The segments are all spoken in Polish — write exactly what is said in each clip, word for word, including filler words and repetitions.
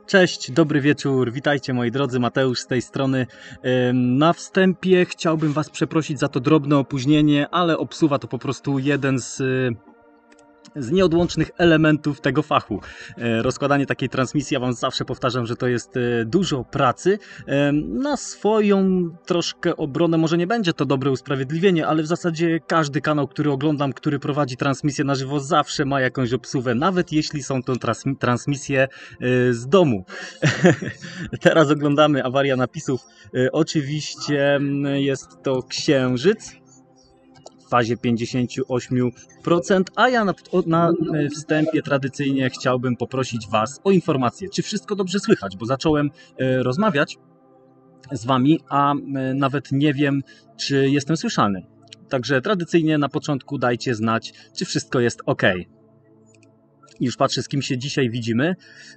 Cześć, dobry wieczór, witajcie moi drodzy, Mateusz z tej strony. Na wstępie chciałbym Was przeprosić za to drobne opóźnienie, ale obsuwa to po prostu jeden z, z nieodłącznych elementów tego fachu. Rozkładanie takiej transmisji, ja Wam zawsze powtarzam, że to jest dużo pracy. Na swoją troszkę obronę może nie będzie to dobre usprawiedliwienie, ale w zasadzie każdy kanał, który oglądam, który prowadzi transmisję na żywo, zawsze ma jakąś obsuwę, nawet jeśli są to transmisje z domu. Teraz oglądamy awaria napisów. Oczywiście jest to Księżyc w fazie pięćdziesiąt osiem procent, a ja na, na wstępie tradycyjnie chciałbym poprosić Was o informację, czy wszystko dobrze słychać, bo zacząłem rozmawiać z Wami, a nawet nie wiem, czy jestem słyszalny. Także tradycyjnie na początku dajcie znać, czy wszystko jest ok. Już patrzę, z kim się dzisiaj widzimy.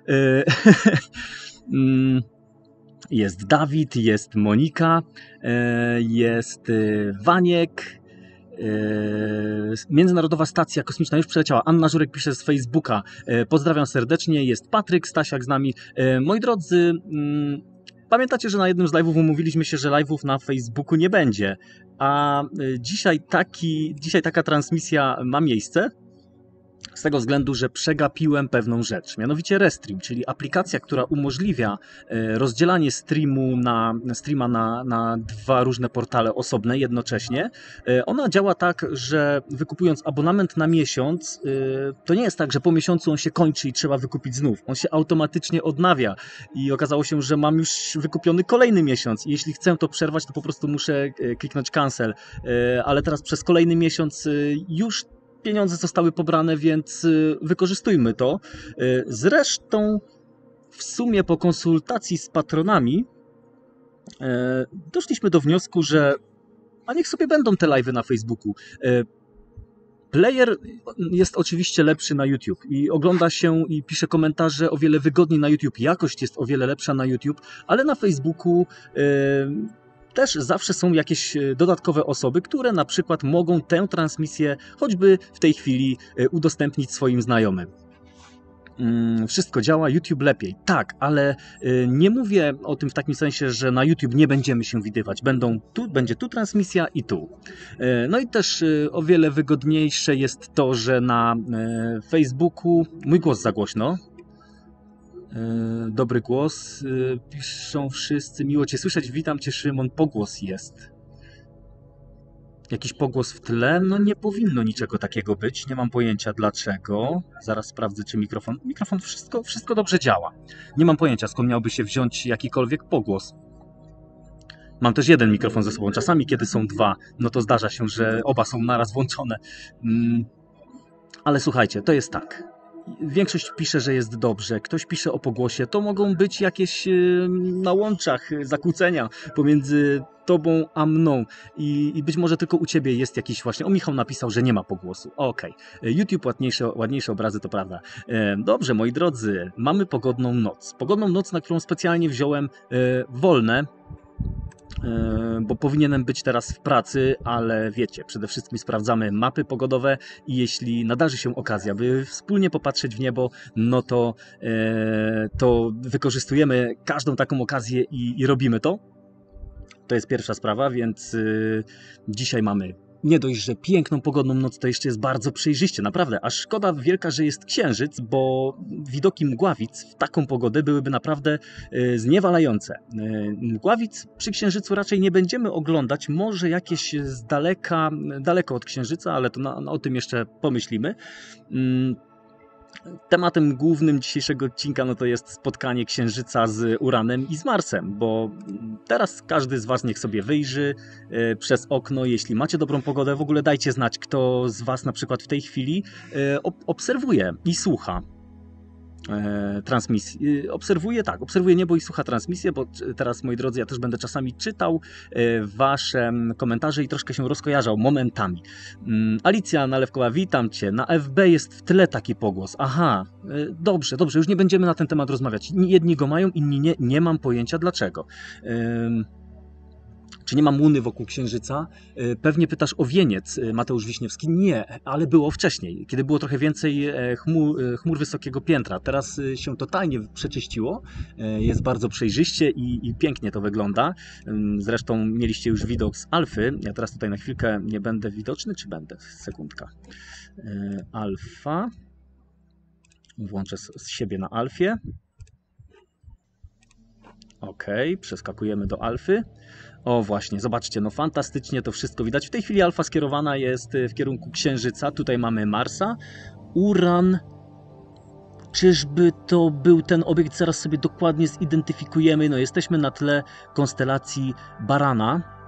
Jest Dawid, jest Monika, jest Waniek, Międzynarodowa Stacja Kosmiczna już przyleciała. Anna Żurek pisze z Facebooka. Pozdrawiam serdecznie. Jest Patryk Stasiak z nami. Moi drodzy, pamiętacie, że na jednym z live'ów umówiliśmy się, że live'ów na Facebooku nie będzie. A dzisiaj, taki, dzisiaj taka transmisja ma miejsce. Z tego względu, że przegapiłem pewną rzecz, mianowicie Restream, czyli aplikacja, która umożliwia rozdzielanie streamu na, streama na, na dwa różne portale osobne jednocześnie. Ona działa tak, że wykupując abonament na miesiąc, to nie jest tak, że po miesiącu on się kończy i trzeba wykupić znów. On się automatycznie odnawia i okazało się, że mam już wykupiony kolejny miesiąc i jeśli chcę to przerwać, to po prostu muszę kliknąć cancel, ale teraz przez kolejny miesiąc już pieniądze zostały pobrane, więc wykorzystujmy to. Zresztą w sumie po konsultacji z patronami doszliśmy do wniosku, że a niech sobie będą te live'y na Facebooku. Player jest oczywiście lepszy na YouTube i ogląda się i pisze komentarze o wiele wygodniej na YouTube. Jakość jest o wiele lepsza na YouTube, ale na Facebooku też zawsze są jakieś dodatkowe osoby, które na przykład mogą tę transmisję choćby w tej chwili udostępnić swoim znajomym. Wszystko działa, YouTube lepiej. Tak, ale nie mówię o tym w takim sensie, że na YouTube nie będziemy się widywać. Będą tu, będzie tu transmisja i tu. No i też o wiele wygodniejsze jest to, że na Facebooku mój głos za głośno. Dobry głos. Piszą wszyscy, miło Cię słyszeć. Witam Cię, Szymon. Pogłos jest. Jakiś pogłos w tle? No nie powinno niczego takiego być. Nie mam pojęcia dlaczego. Zaraz sprawdzę, czy mikrofon... Mikrofon wszystko, wszystko dobrze działa. Nie mam pojęcia, skąd miałby się wziąć jakikolwiek pogłos. Mam też jeden mikrofon ze sobą. Czasami, kiedy są dwa, no to zdarza się, że oba są naraz włączone. Ale słuchajcie, to jest tak. Większość pisze, że jest dobrze, ktoś pisze o pogłosie, to mogą być jakieś na łączach zakłócenia pomiędzy tobą a mną i, i być może tylko u ciebie jest jakiś właśnie, o Michał napisał, że nie ma pogłosu, okej, okay. YouTube ładniejsze, ładniejsze obrazy, to prawda. Dobrze, moi drodzy, mamy pogodną noc, pogodną noc, na którą specjalnie wziąłem wolne, bo powinienem być teraz w pracy, ale wiecie, przede wszystkim sprawdzamy mapy pogodowe i jeśli nadarzy się okazja, by wspólnie popatrzeć w niebo, no to, to wykorzystujemy każdą taką okazję i, i robimy to. To jest pierwsza sprawa, więc dzisiaj mamy nie dość, że piękną, pogodną noc, to jeszcze jest bardzo przejrzyście, naprawdę, aż szkoda wielka, że jest księżyc, bo widoki mgławic w taką pogodę byłyby naprawdę zniewalające. Mgławic przy księżycu raczej nie będziemy oglądać, może jakieś z daleka, daleko od księżyca, ale to na, o tym jeszcze pomyślimy. Tematem głównym dzisiejszego odcinka no to jest spotkanie Księżyca z Uranem i z Marsem, bo teraz każdy z Was niech sobie wyjrzy przez okno, jeśli macie dobrą pogodę, w ogóle dajcie znać, kto z Was na przykład w tej chwili obserwuje i słucha transmisji. Obserwuję, tak, obserwuję niebo i słucha transmisję, bo teraz, moi drodzy, ja też będę czasami czytał Wasze komentarze i troszkę się rozkojarzał momentami. Alicja Nalewkowa, witam Cię. Na F B jest w tle taki pogłos. Aha, dobrze, dobrze, już nie będziemy na ten temat rozmawiać. Jedni go mają, inni nie, nie mam pojęcia dlaczego. Czy nie ma Łuny wokół Księżyca? Pewnie pytasz o wieniec, Mateusz Wiśniewski. Nie, ale było wcześniej, kiedy było trochę więcej chmur, chmur wysokiego piętra. Teraz się totalnie przeczyściło, jest bardzo przejrzyście i, i pięknie to wygląda. Zresztą mieliście już widok z alfy. Ja teraz tutaj na chwilkę nie będę widoczny, czy będę? Sekundka. Alfa. Włączę z siebie na alfie. Ok, przeskakujemy do alfy. O właśnie, zobaczcie, no fantastycznie to wszystko widać. W tej chwili alfa skierowana jest w kierunku Księżyca. Tutaj mamy Marsa, Uran. Czyżby to był ten obiekt? Zaraz sobie dokładnie zidentyfikujemy. No jesteśmy na tle konstelacji Barana.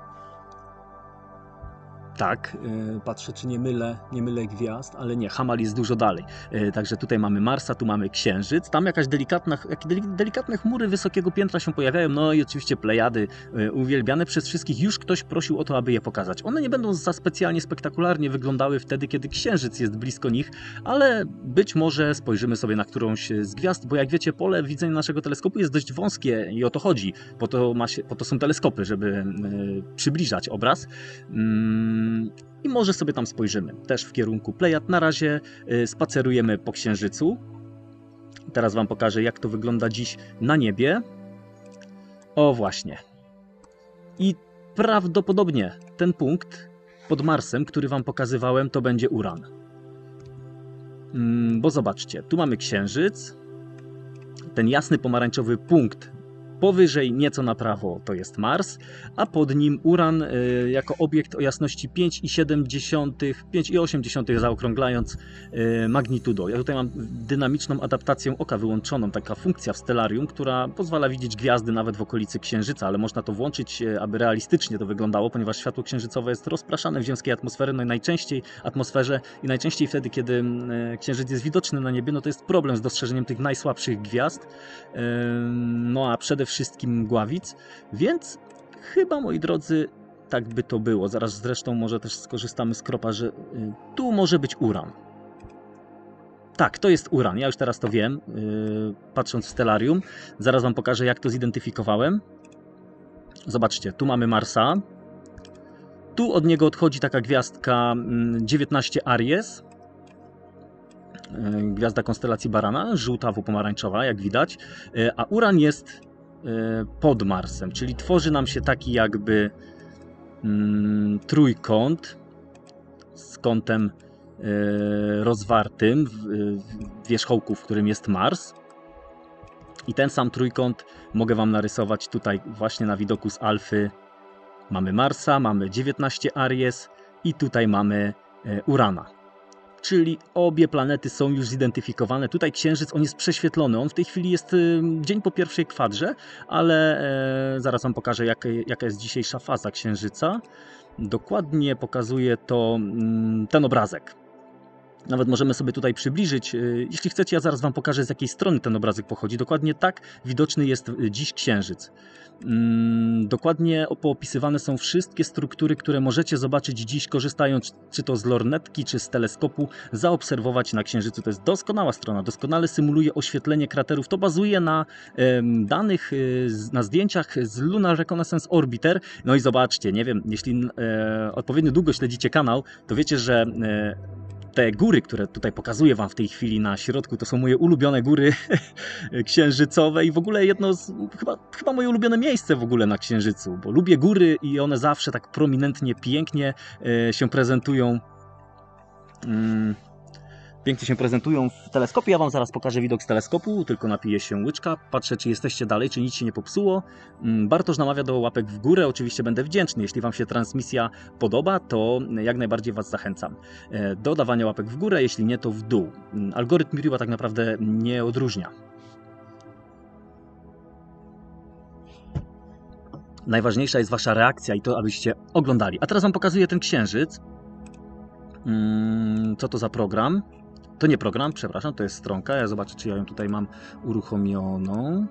Tak, yy, patrzę, czy nie mylę, nie mylę gwiazd, ale nie, Hamal jest dużo dalej. Yy, także tutaj mamy Marsa, tu mamy Księżyc, tam jakaś delikatna, jakieś delikatne chmury wysokiego piętra się pojawiają, no i oczywiście Plejady, yy, uwielbiane przez wszystkich. Już ktoś prosił o to, aby je pokazać. One nie będą za specjalnie spektakularnie wyglądały wtedy, kiedy Księżyc jest blisko nich, ale być może spojrzymy sobie na którąś z gwiazd, bo jak wiecie, pole widzenia naszego teleskopu jest dość wąskie i o to chodzi. Po to, ma się, po to są teleskopy, żeby yy, przybliżać obraz. Yy, I może sobie tam spojrzymy. Też w kierunku Plejad. Na razie spacerujemy po Księżycu. Teraz Wam pokażę, jak to wygląda dziś na niebie. O właśnie. I prawdopodobnie ten punkt pod Marsem, który Wam pokazywałem, to będzie Uran. Bo zobaczcie, tu mamy Księżyc. Ten jasny pomarańczowy punkt powyżej, nieco na prawo, to jest Mars, a pod nim Uran y, jako obiekt o jasności pięć i siedem, pięć i osiem zaokrąglając y, magnitudo. Ja tutaj mam dynamiczną adaptację oka wyłączoną, taka funkcja w stellarium, która pozwala widzieć gwiazdy nawet w okolicy Księżyca, ale można to włączyć, y, aby realistycznie to wyglądało, ponieważ światło księżycowe jest rozpraszane w ziemskiej atmosferze, no i najczęściej atmosferze i najczęściej wtedy, kiedy y, Księżyc jest widoczny na niebie, no to jest problem z dostrzeżeniem tych najsłabszych gwiazd, y, no a przede wszystkim mgławic, więc chyba, moi drodzy, tak by to było. Zaraz zresztą może też skorzystamy z kropa, że tu może być Uran. Tak, to jest Uran. Ja już teraz to wiem, yy, patrząc w stellarium. Zaraz Wam pokażę, jak to zidentyfikowałem. Zobaczcie, tu mamy Marsa. Tu od niego odchodzi taka gwiazdka dziewiętnaście Aries. Yy, gwiazda konstelacji Barana, żółtawo-pomarańczowa, jak widać. Yy, a Uran jest pod Marsem, czyli tworzy nam się taki jakby mm, trójkąt z kątem y, rozwartym w, w wierzchołku, w którym jest Mars. I ten sam trójkąt mogę Wam narysować tutaj właśnie na widoku z alfy. Mamy Marsa, mamy dziewiętnaście Aries i tutaj mamy y, Urana. Czyli obie planety są już zidentyfikowane. Tutaj Księżyc, on jest prześwietlony. On w tej chwili jest y, dzień po pierwszej kwadrze, ale e, zaraz Wam pokażę, jak, jaka jest dzisiejsza faza Księżyca. Dokładnie pokazuje to y, ten obrazek. Nawet możemy sobie tutaj przybliżyć. Jeśli chcecie, ja zaraz Wam pokażę, z jakiej strony ten obrazek pochodzi. Dokładnie tak widoczny jest dziś Księżyc. Dokładnie poopisywane są wszystkie struktury, które możecie zobaczyć dziś, korzystając czy to z lornetki, czy z teleskopu, zaobserwować na Księżycu. To jest doskonała strona, doskonale symuluje oświetlenie kraterów. To bazuje na danych, na zdjęciach z Lunar Reconnaissance Orbiter. No i zobaczcie, nie wiem, jeśli odpowiednio długo śledzicie kanał, to wiecie, że te góry, które tutaj pokazuję Wam w tej chwili na środku, to są moje ulubione góry księżycowe i w ogóle jedno z, chyba, chyba moje ulubione miejsce w ogóle na Księżycu, bo lubię góry i one zawsze tak prominentnie, pięknie się prezentują. Hmm. Pięknie się prezentują w teleskopie. Ja Wam zaraz pokażę widok z teleskopu, tylko napiję się łyczka. Patrzę, czy jesteście dalej, czy nic się nie popsuło. Bartosz namawia do łapek w górę. Oczywiście będę wdzięczny. Jeśli Wam się transmisja podoba, to jak najbardziej Was zachęcam do dawania łapek w górę. Jeśli nie, to w dół. Algorytm YouTube'a tak naprawdę nie odróżnia. Najważniejsza jest Wasza reakcja i to, abyście oglądali. A teraz Wam pokazuję ten Księżyc. Co to za program? To nie program, przepraszam, to jest stronka. Ja zobaczę, czy ja ją tutaj mam uruchomioną.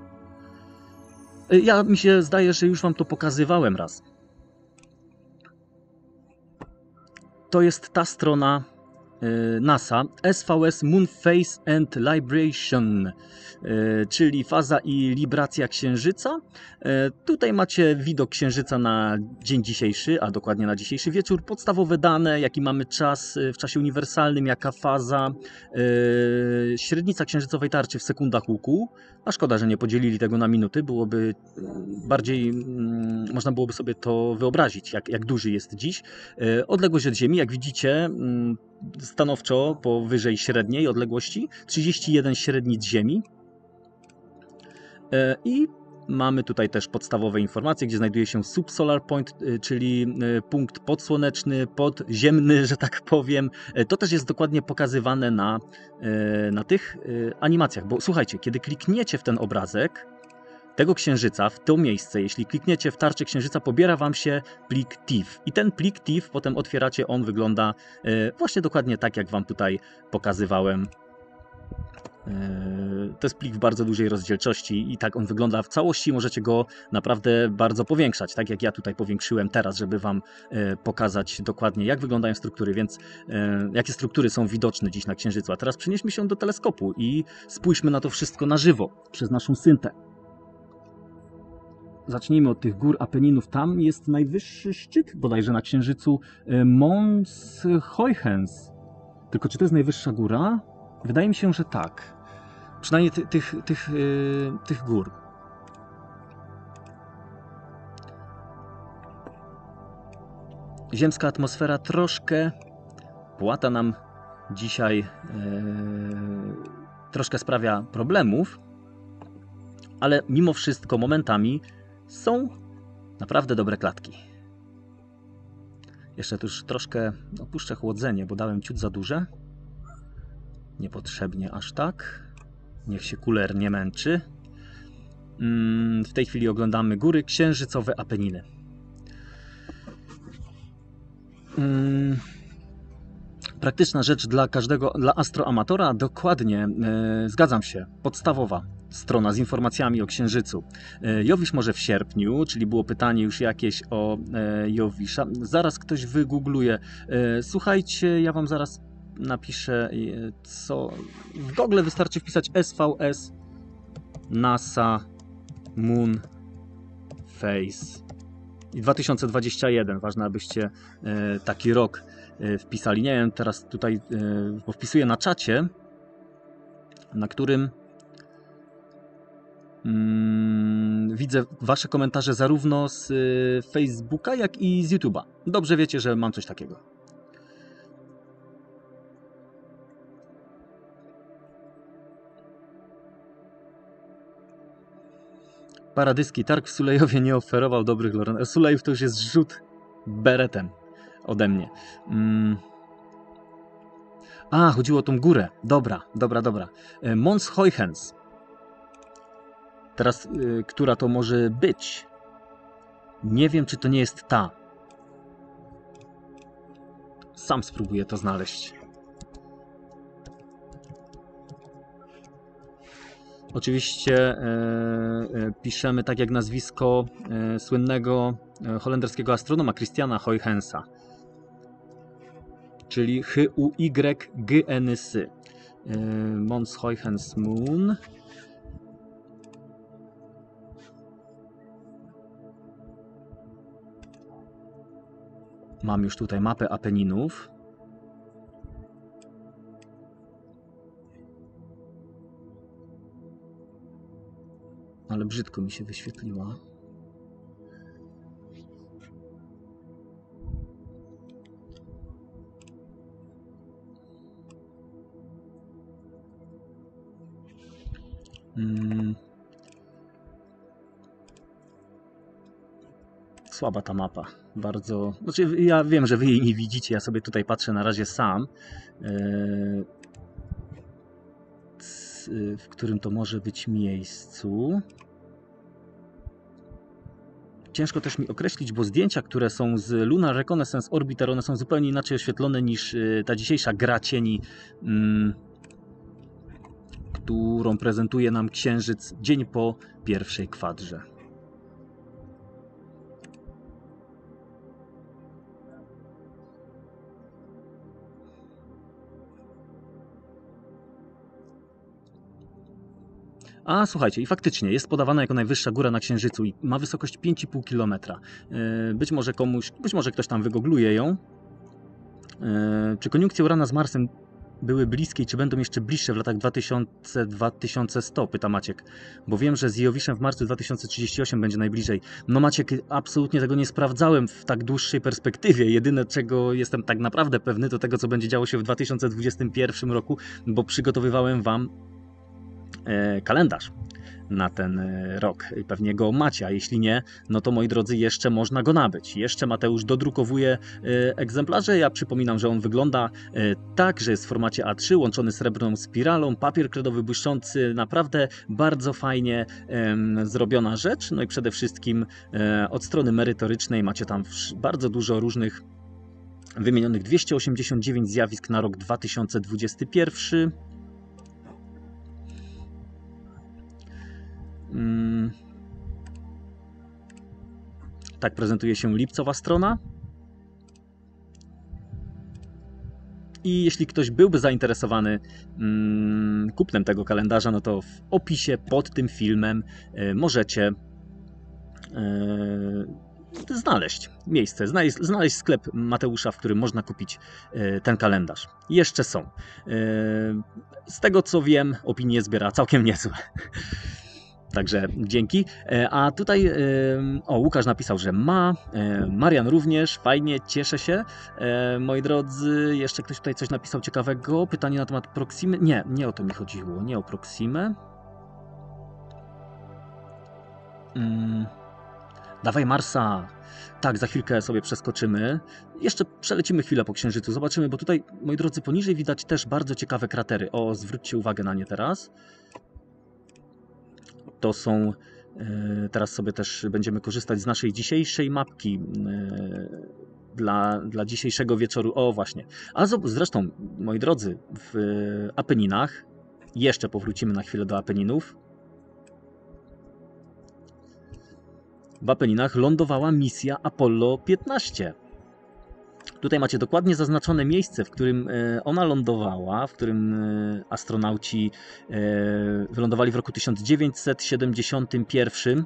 Ja mi się zdaje, że już Wam to pokazywałem raz. To jest ta strona NASA S V S Moon Phase and Libration, czyli faza i libracja Księżyca. Tutaj macie widok Księżyca na dzień dzisiejszy, a dokładnie na dzisiejszy wieczór. Podstawowe dane, jaki mamy czas w czasie uniwersalnym, jaka faza, średnica księżycowej tarczy w sekundach łuku. A szkoda, że nie podzielili tego na minuty, byłoby bardziej, można byłoby sobie to wyobrazić, jak, jak duży jest dziś. Odległość od Ziemi, jak widzicie, stanowczo powyżej średniej odległości, trzydzieści jeden średnic Ziemi. I mamy tutaj też podstawowe informacje, gdzie znajduje się subsolar point, czyli punkt podsłoneczny, podziemny, że tak powiem. To też jest dokładnie pokazywane na, na tych animacjach, bo słuchajcie, kiedy klikniecie w ten obrazek tego księżyca, w to miejsce, jeśli klikniecie w tarczę księżyca, pobiera wam się plik T I F. I ten plik T I F potem otwieracie, on wygląda właśnie dokładnie tak, jak wam tutaj pokazywałem. To jest plik w bardzo dużej rozdzielczości i tak on wygląda w całości. Możecie go naprawdę bardzo powiększać, tak jak ja tutaj powiększyłem teraz, żeby wam pokazać dokładnie, jak wyglądają struktury, więc jakie struktury są widoczne dziś na Księżycu. A teraz przenieśmy się do teleskopu i spójrzmy na to wszystko na żywo przez naszą syntę. Zacznijmy od tych gór Apeninów. Tam jest najwyższy szczyt bodajże na Księżycu, Mons Huygens. Tylko czy to jest najwyższa góra? Wydaje mi się, że tak. Przynajmniej ty, tych, tych, yy, tych gór. Ziemska atmosfera troszkę płata nam dzisiaj, yy, troszkę sprawia problemów, ale mimo wszystko momentami są naprawdę dobre klatki. Jeszcze tu już troszkę opuszczę chłodzenie, bo dałem ciut za duże. Niepotrzebnie aż tak. Niech się kuler nie męczy. W tej chwili oglądamy góry księżycowe Apeniny. Praktyczna rzecz dla każdego, dla astroamatora, dokładnie, zgadzam się, podstawowa strona z informacjami o Księżycu. Jowisz może w sierpniu, czyli było pytanie już jakieś o Jowisza. Zaraz ktoś wygoogluje. Słuchajcie, ja wam zaraz napiszę, co w Google wystarczy wpisać S V S NASA Moon Phase i dwa tysiące dwudziesty pierwszy. Ważne, abyście taki rok wpisali. Nie wiem, teraz tutaj bo wpisuję na czacie, na którym hmm, widzę wasze komentarze zarówno z Facebooka, jak i z YouTube'a. Dobrze wiecie, że mam coś takiego. Paradyski. Targ w Sulejowie nie oferował dobrych lornetów. Sulejów to już jest rzut beretem ode mnie. Mm. A, chodziło o tą górę. Dobra, dobra, dobra. Mons Huygens. Teraz, y, która to może być? Nie wiem, czy to nie jest ta. Sam spróbuję to znaleźć. Oczywiście e, e, piszemy tak jak nazwisko e, słynnego e, holenderskiego astronoma Christiana Huygensa, czyli H U Y G N S. E, Mons Huygens Moon. Mam już tutaj mapę Apeninów. Ale brzydko mi się wyświetliła. Hmm. Słaba ta mapa. Bardzo. Znaczy, ja wiem, że wy jej nie widzicie. Ja sobie tutaj patrzę na razie sam. Yy... W którym to może być miejscu. Ciężko też mi określić, bo zdjęcia, które są z Lunar Reconnaissance Orbiter, one są zupełnie inaczej oświetlone niż ta dzisiejsza gra cieni, mm, którą prezentuje nam Księżyc dzień po pierwszej kwadrze. A słuchajcie, i faktycznie jest podawana jako najwyższa góra na Księżycu i ma wysokość pięć i pół kilometra. Być może komuś, być może ktoś tam wygoogluje ją. Czy koniunkcje Urana z Marsem były bliskie i czy będą jeszcze bliższe w latach dwa tysiące do dwa tysiące sto, pyta Maciek. Bo wiem, że z Jowiszem w marcu dwa tysiące trzydzieści osiem będzie najbliżej. No Maciek, absolutnie tego nie sprawdzałem w tak dłuższej perspektywie. Jedyne, czego jestem tak naprawdę pewny, to tego, co będzie działo się w dwa tysiące dwudziestym pierwszym roku, bo przygotowywałem wam e, kalendarz na ten rok. Pewnie go macie, a jeśli nie, no to moi drodzy, jeszcze można go nabyć. Jeszcze Mateusz dodrukowuje egzemplarze. Ja przypominam, że on wygląda tak, że jest w formacie A trzy, łączony srebrną spiralą, papier kredowy błyszczący, naprawdę bardzo fajnie um, zrobiona rzecz. No i przede wszystkim um, od strony merytorycznej macie tam bardzo dużo różnych wymienionych dwieście osiemdziesiąt dziewięć zjawisk na rok dwa tysiące dwudziesty pierwszy. Tak prezentuje się lipcowa strona. I jeśli ktoś byłby zainteresowany mm, kupnem tego kalendarza, no to w opisie pod tym filmem y, możecie y, znaleźć miejsce, znaleźć, znaleźć sklep Mateusza, w którym można kupić y, ten kalendarz. Jeszcze są. Y, z tego co wiem, opinie zbiera całkiem niezłe. Także dzięki. A tutaj, o, Łukasz napisał, że ma, Marian również, fajnie, cieszę się. Moi drodzy, jeszcze ktoś tutaj coś napisał ciekawego. Pytanie na temat Proximy. Nie, nie o to mi chodziło, nie o Proximę. Hmm. Dawaj Marsa. Tak, za chwilkę sobie przeskoczymy. Jeszcze przelecimy chwilę po Księżycu. Zobaczymy, bo tutaj, moi drodzy, poniżej widać też bardzo ciekawe kratery. O, zwróćcie uwagę na nie teraz. To są, teraz sobie też będziemy korzystać z naszej dzisiejszej mapki dla, dla dzisiejszego wieczoru. O właśnie. A zresztą, moi drodzy, w Apeninach, jeszcze powrócimy na chwilę do Apeninów, w Apeninach lądowała misja Apollo piętnaście. Tutaj macie dokładnie zaznaczone miejsce, w którym ona lądowała, w którym astronauci wylądowali w roku tysiąc dziewięćset siedemdziesiątym pierwszym.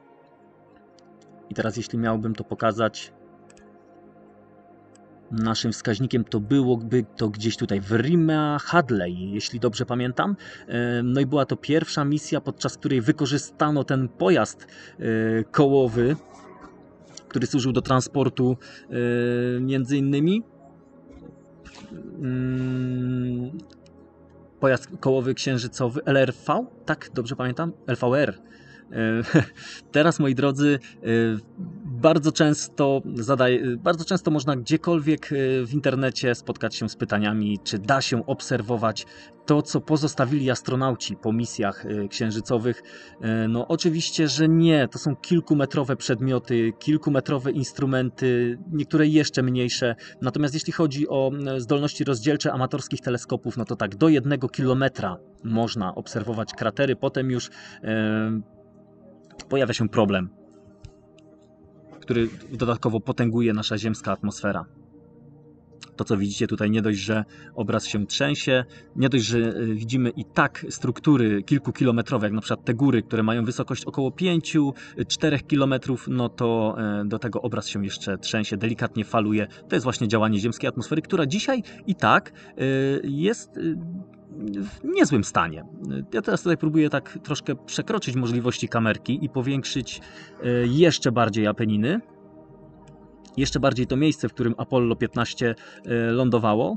I teraz jeśli miałbym to pokazać naszym wskaźnikiem, to byłoby to gdzieś tutaj w Rima Hadley, jeśli dobrze pamiętam. No i była to pierwsza misja, podczas której wykorzystano ten pojazd kołowy, który służył do transportu yy, między innymi yy, pojazd kołowy księżycowy L R V, tak dobrze pamiętam? L V R. Yy, teraz, moi drodzy, yy, bardzo często zadaję, bardzo często można gdziekolwiek w internecie spotkać się z pytaniami, czy da się obserwować to, co pozostawili astronauci po misjach księżycowych. No oczywiście, że nie. To są kilkumetrowe przedmioty, kilkumetrowe instrumenty, niektóre jeszcze mniejsze. Natomiast jeśli chodzi o zdolności rozdzielcze amatorskich teleskopów, no to tak, do jednego kilometra można obserwować kratery. Potem już e, pojawia się problem, który dodatkowo potęguje nasza ziemska atmosfera. To, co widzicie tutaj, nie dość, że obraz się trzęsie, nie dość, że widzimy i tak struktury kilkukilometrowe, jak na przykład te góry, które mają wysokość około pięciu do czterech kilometrów, no to do tego obraz się jeszcze trzęsie, delikatnie faluje. To jest właśnie działanie ziemskiej atmosfery, która dzisiaj i tak jest w niezłym stanie. Ja teraz tutaj próbuję tak troszkę przekroczyć możliwości kamerki i powiększyć jeszcze bardziej Apeniny. Jeszcze bardziej to miejsce, w którym Apollo piętnaście lądowało.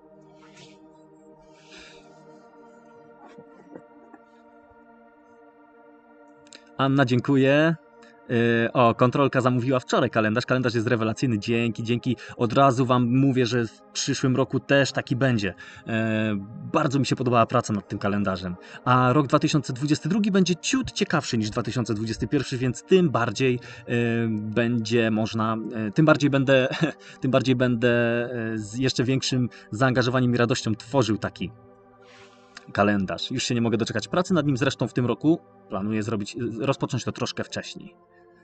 Anna, dziękuję. O, kontrolka zamówiła wczoraj kalendarz. Kalendarz jest rewelacyjny. Dzięki, dzięki. Od razu wam mówię, że w przyszłym roku też taki będzie. Bardzo mi się podobała praca nad tym kalendarzem. A rok dwa tysiące dwudziesty drugi będzie ciut ciekawszy niż dwa tysiące dwudziesty pierwszy, więc tym bardziej będzie można, tym bardziej będę, tym bardziej będę z jeszcze większym zaangażowaniem i radością tworzył taki kalendarz. Już się nie mogę doczekać pracy nad nim, zresztą w tym roku planuję zrobić, rozpocząć to troszkę wcześniej.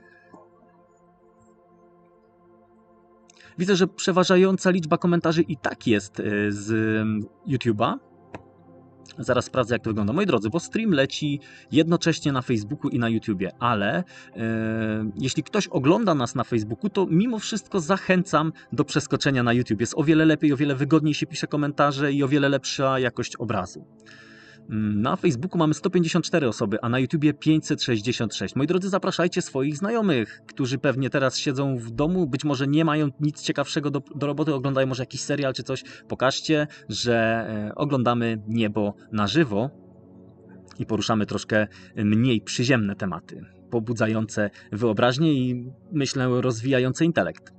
Widzę, że przeważająca liczba komentarzy i tak jest z YouTube'a. Zaraz sprawdzę, jak to wygląda. Moi drodzy, bo stream leci jednocześnie na Facebooku i na YouTubie, ale e, jeśli ktoś ogląda nas na Facebooku, to mimo wszystko zachęcam do przeskoczenia na YouTube. Jest o wiele lepiej, o wiele wygodniej się pisze komentarze i o wiele lepsza jakość obrazu. Na Facebooku mamy sto pięćdziesiąt cztery osoby, a na YouTubie pięćset sześćdziesiąt sześć. Moi drodzy, zapraszajcie swoich znajomych, którzy pewnie teraz siedzą w domu, być może nie mają nic ciekawszego do, do roboty, oglądają może jakiś serial czy coś. Pokażcie, że e, oglądamy niebo na żywo i poruszamy troszkę mniej przyziemne tematy, pobudzające wyobraźnię i, myślę, rozwijające intelekt.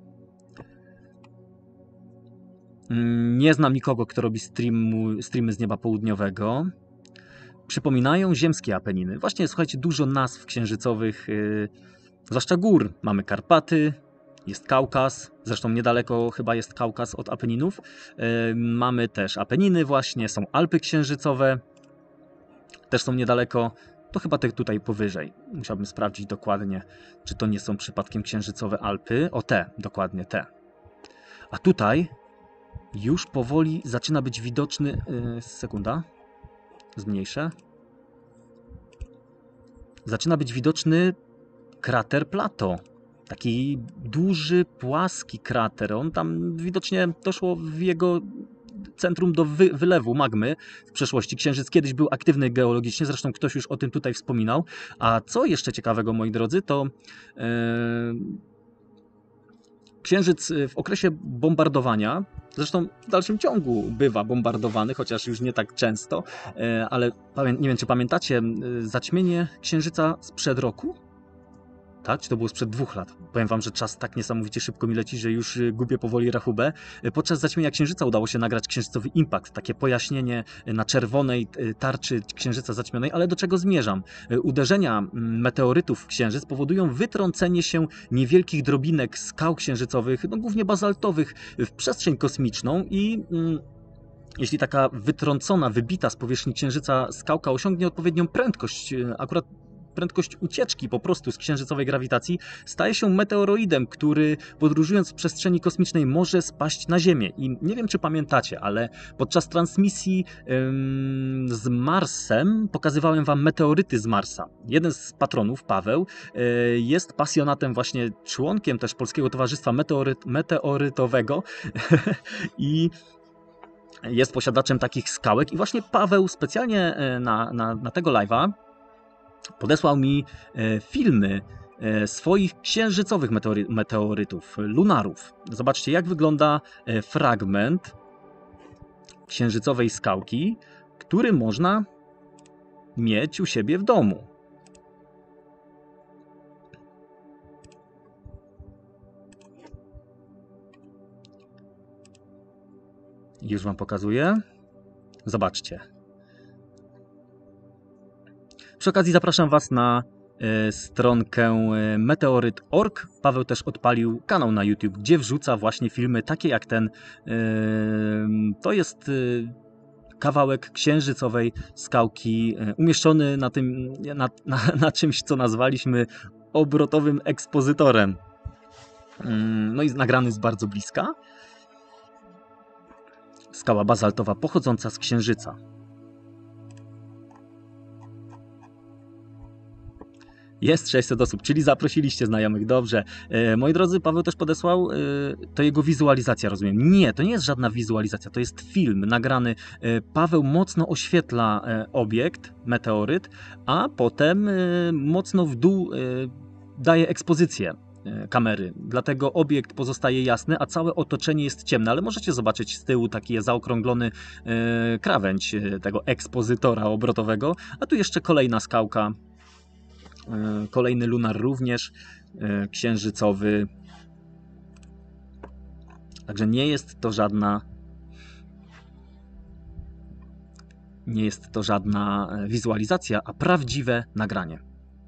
Nie znam nikogo, kto robi streamu, streamy z nieba południowego. Przypominają ziemskie Apeniny. Właśnie, słuchajcie, dużo nazw księżycowych, yy, zwłaszcza gór. Mamy Karpaty, jest Kaukaz, zresztą niedaleko chyba jest Kaukaz od Apeninów. Yy, mamy też Apeniny właśnie, są Alpy księżycowe, też są niedaleko. To chyba te tutaj powyżej. Musiałbym sprawdzić dokładnie, czy to nie są przypadkiem księżycowe Alpy. O, te, dokładnie te. A tutaj już powoli zaczyna być widoczny... Yy, sekunda. Zmniejszę. Zaczyna być widoczny krater Plato. Taki duży, płaski krater. On tam widocznie doszło w jego centrum do wy wylewu magmy w przeszłości. Księżyc kiedyś był aktywny geologicznie, zresztą ktoś już o tym tutaj wspominał. A co jeszcze ciekawego, moi drodzy, to yy, Księżyc w okresie bombardowania, zresztą w dalszym ciągu bywa bombardowany, chociaż już nie tak często, ale nie wiem, czy pamiętacie zaćmienie Księżyca sprzed roku? Tak? Czy to było sprzed dwóch lat? Powiem wam, że czas tak niesamowicie szybko mi leci, że już gubię powoli rachubę. Podczas zaćmienia Księżyca udało się nagrać księżycowy impact, takie pojaśnienie na czerwonej tarczy Księżyca zaćmionej, ale do czego zmierzam? Uderzenia meteorytów w Księżyc powodują wytrącenie się niewielkich drobinek skał księżycowych, no głównie bazaltowych, w przestrzeń kosmiczną i... Mm, jeśli taka wytrącona, wybita z powierzchni Księżyca skałka osiągnie odpowiednią prędkość, akurat prędkość ucieczki po prostu z księżycowej grawitacji, staje się meteoroidem, który podróżując w przestrzeni kosmicznej może spaść na Ziemię. I nie wiem, czy pamiętacie, ale podczas transmisji ym, z Marsem pokazywałem wam meteoryty z Marsa. Jeden z patronów, Paweł, yy, jest pasjonatem, właśnie członkiem też Polskiego Towarzystwa Meteoryt, Meteorytowego i jest posiadaczem takich skałek. I właśnie Paweł specjalnie na, na, na tego live'a podesłał mi filmy swoich księżycowych meteory, meteorytów, lunarów. Zobaczcie, jak wygląda fragment księżycowej skałki, który można mieć u siebie w domu. Już wam pokazuję. Zobaczcie. Przy okazji zapraszam was na y, stronkę meteoryt kropka org. Paweł też odpalił kanał na YouTube, gdzie wrzuca właśnie filmy takie jak ten. Y, to jest y, kawałek księżycowej skałki y, umieszczony na, tym, na, na, na czymś, co nazwaliśmy obrotowym ekspozytorem. Y, no i nagrany z bardzo bliska. Skała bazaltowa pochodząca z Księżyca. Jest sześćset osób, czyli zaprosiliście znajomych, dobrze. E, moi drodzy, Paweł też podesłał, e, to jego wizualizacja, rozumiem. Nie, to nie jest żadna wizualizacja, to jest film nagrany. E, Paweł mocno oświetla e, obiekt, meteoryt, a potem e, mocno w dół e, daje ekspozycję kamery. Dlatego obiekt pozostaje jasny, a całe otoczenie jest ciemne, ale możecie zobaczyć z tyłu taki zaokrąglony e, krawędź tego ekspozytora obrotowego, a tu jeszcze kolejna skałka, e, kolejny lunar również, e, księżycowy. Także nie jest to żadna nie jest to żadna wizualizacja, a prawdziwe nagranie.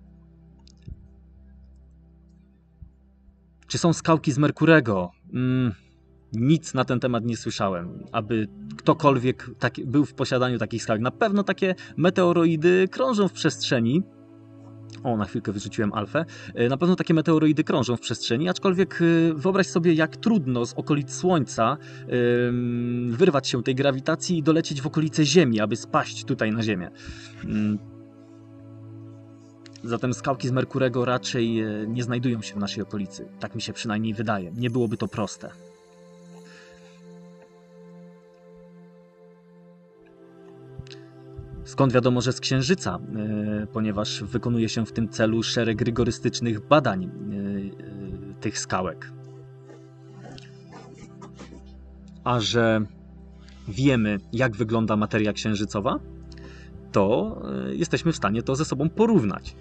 Czy są skałki z Merkurego? Mm, nic na ten temat nie słyszałem, aby ktokolwiek taki, był w posiadaniu takich skałek. Na pewno takie meteoroidy krążą w przestrzeni. O, na chwilkę wyrzuciłem alfę. Na pewno takie meteoroidy krążą w przestrzeni, aczkolwiek wyobraź sobie, jak trudno z okolic Słońca wyrwać się tej grawitacji i dolecieć w okolice Ziemi, aby spaść tutaj na Ziemię. Zatem skałki z Merkurego raczej nie znajdują się w naszej okolicy. Tak mi się przynajmniej wydaje. Nie byłoby to proste. Skąd wiadomo, że z Księżyca? Yy, ponieważ wykonuje się w tym celu szereg rygorystycznych badań yy, yy, tych skałek. A że wiemy, jak wygląda materia księżycowa, to yy, jesteśmy w stanie to ze sobą porównać.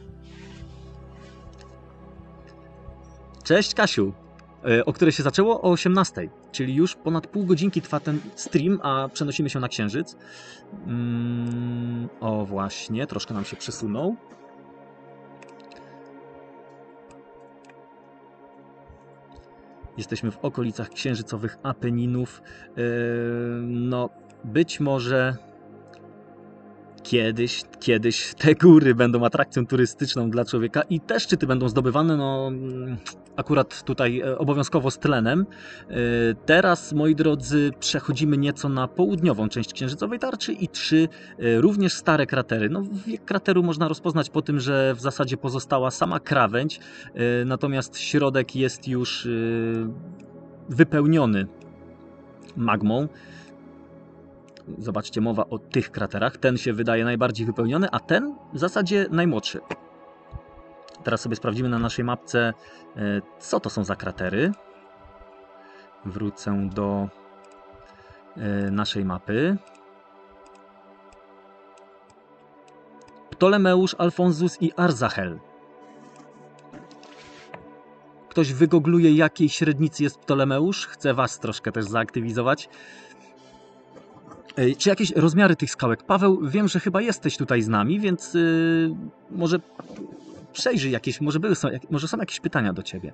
Cześć Kasiu, yy, o której się zaczęło? O osiemnastej, czyli już ponad pół godzinki trwa ten stream, a przenosimy się na Księżyc. Mm, o właśnie, troszkę nam się przesunął. Jesteśmy w okolicach księżycowych Apeninów. Yy, no, być może kiedyś, kiedyś te góry będą atrakcją turystyczną dla człowieka i te szczyty będą zdobywane, no akurat tutaj obowiązkowo z tlenem. Teraz, moi drodzy, przechodzimy nieco na południową część księżycowej tarczy i trzy również stare kratery. No, wiek krateru można rozpoznać po tym, że w zasadzie pozostała sama krawędź, natomiast środek jest już wypełniony magmą. Zobaczcie, mowa o tych kraterach. Ten się wydaje najbardziej wypełniony, a ten w zasadzie najmłodszy. Teraz sobie sprawdzimy na naszej mapce, co to są za kratery. Wrócę do naszej mapy. Ptolemeusz, Alfonsus i Arzachel. Ktoś wygoogluje, jakiej średnicy jest Ptolemeusz? Chcę was troszkę też zaaktywizować. Czy jakieś rozmiary tych skałek? Paweł, wiem, że chyba jesteś tutaj z nami, więc yy, może przejrzyj jakieś, może, były, są, może są jakieś pytania do ciebie.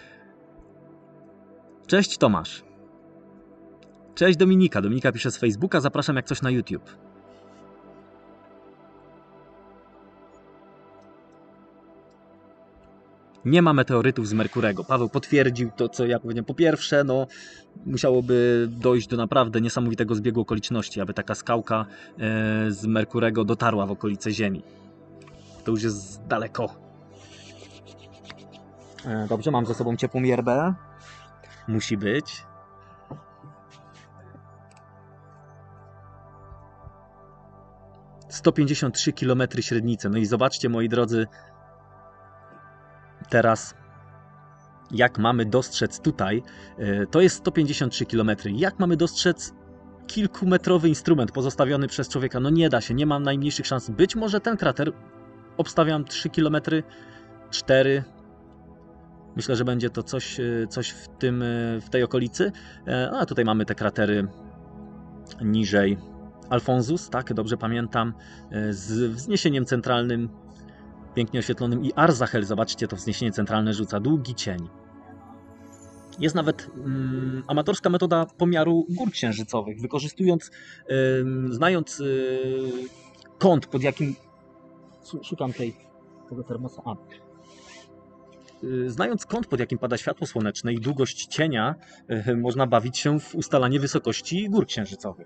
Cześć Tomasz. Cześć Dominika. Dominika pisze z Facebooka, zapraszam jak coś na YouTube. Nie ma meteorytów z Merkurego. Paweł potwierdził to, co ja powiedziałem. Po pierwsze, no, musiałoby dojść do naprawdę niesamowitego zbiegu okoliczności, aby taka skałka z Merkurego dotarła w okolice Ziemi. To już jest daleko. Dobrze, mam ze sobą ciepłą yerbę. Musi być. sto pięćdziesiąt trzy kilometry średnicy. No i zobaczcie, moi drodzy, teraz jak mamy dostrzec tutaj, to jest sto pięćdziesiąt trzy kilometry. Jak mamy dostrzec kilkumetrowy instrument pozostawiony przez człowieka? No nie da się, nie mam najmniejszych szans. Być może ten krater, obstawiam trzy kilometry, cztery. Myślę, że będzie to coś, coś w, tym, w tej okolicy. A tutaj mamy te kratery niżej. Alfonsus, tak, dobrze pamiętam, z wzniesieniem centralnym, pięknie oświetlonym, i Arzachel, zobaczcie, to wzniesienie centralne rzuca długi cień. Jest nawet um, amatorska metoda pomiaru gór księżycowych, wykorzystując, um, znając um, kąt, pod jakim... Szukam tej, tego termosa. A. Znając kąt, pod jakim pada światło słoneczne i długość cienia, um, można bawić się w ustalanie wysokości gór księżycowych.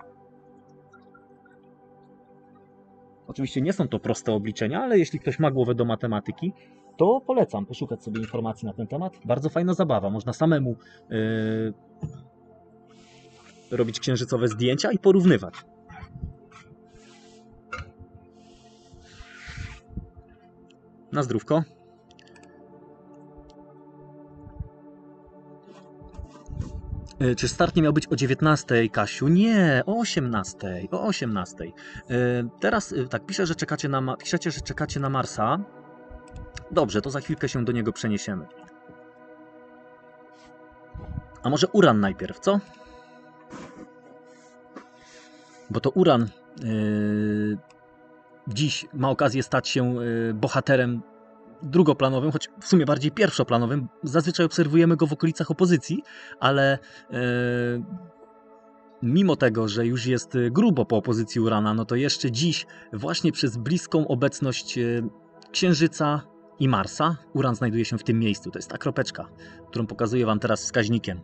Oczywiście nie są to proste obliczenia, ale jeśli ktoś ma głowę do matematyki, to polecam poszukać sobie informacji na ten temat. Bardzo fajna zabawa. Można samemu yy, robić księżycowe zdjęcia i porównywać. Na zdrówko. Czy start nie miał być o dziewiętnastej, Kasiu? Nie, o osiemnastej. O osiemnastej. Teraz tak, piszę, że czekacie na, piszecie, że czekacie na Marsa. Dobrze, to za chwilkę się do niego przeniesiemy. A może Uran najpierw, co? Bo to Uran yy, dziś ma okazję stać się yy, bohaterem drugoplanowym, choć w sumie bardziej pierwszoplanowym. Zazwyczaj obserwujemy go w okolicach opozycji, ale yy, mimo tego, że już jest grubo po opozycji Urana, no to jeszcze dziś właśnie przez bliską obecność yy, Księżyca i Marsa. Uran znajduje się w tym miejscu. To jest ta kropeczka, którą pokazuję wam teraz wskaźnikiem.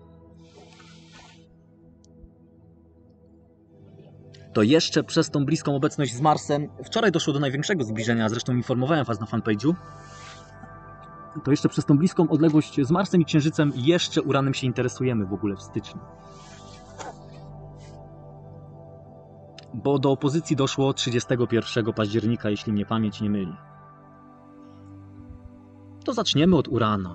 To jeszcze przez tą bliską obecność z Marsem, wczoraj doszło do największego zbliżenia, zresztą informowałem was na fanpage'u, to jeszcze przez tą bliską odległość z Marsem i Księżycem jeszcze Uranem się interesujemy w ogóle w styczniu. Bo do opozycji doszło trzydziestego pierwszego października, jeśli mnie pamięć nie myli. To zaczniemy od Urana.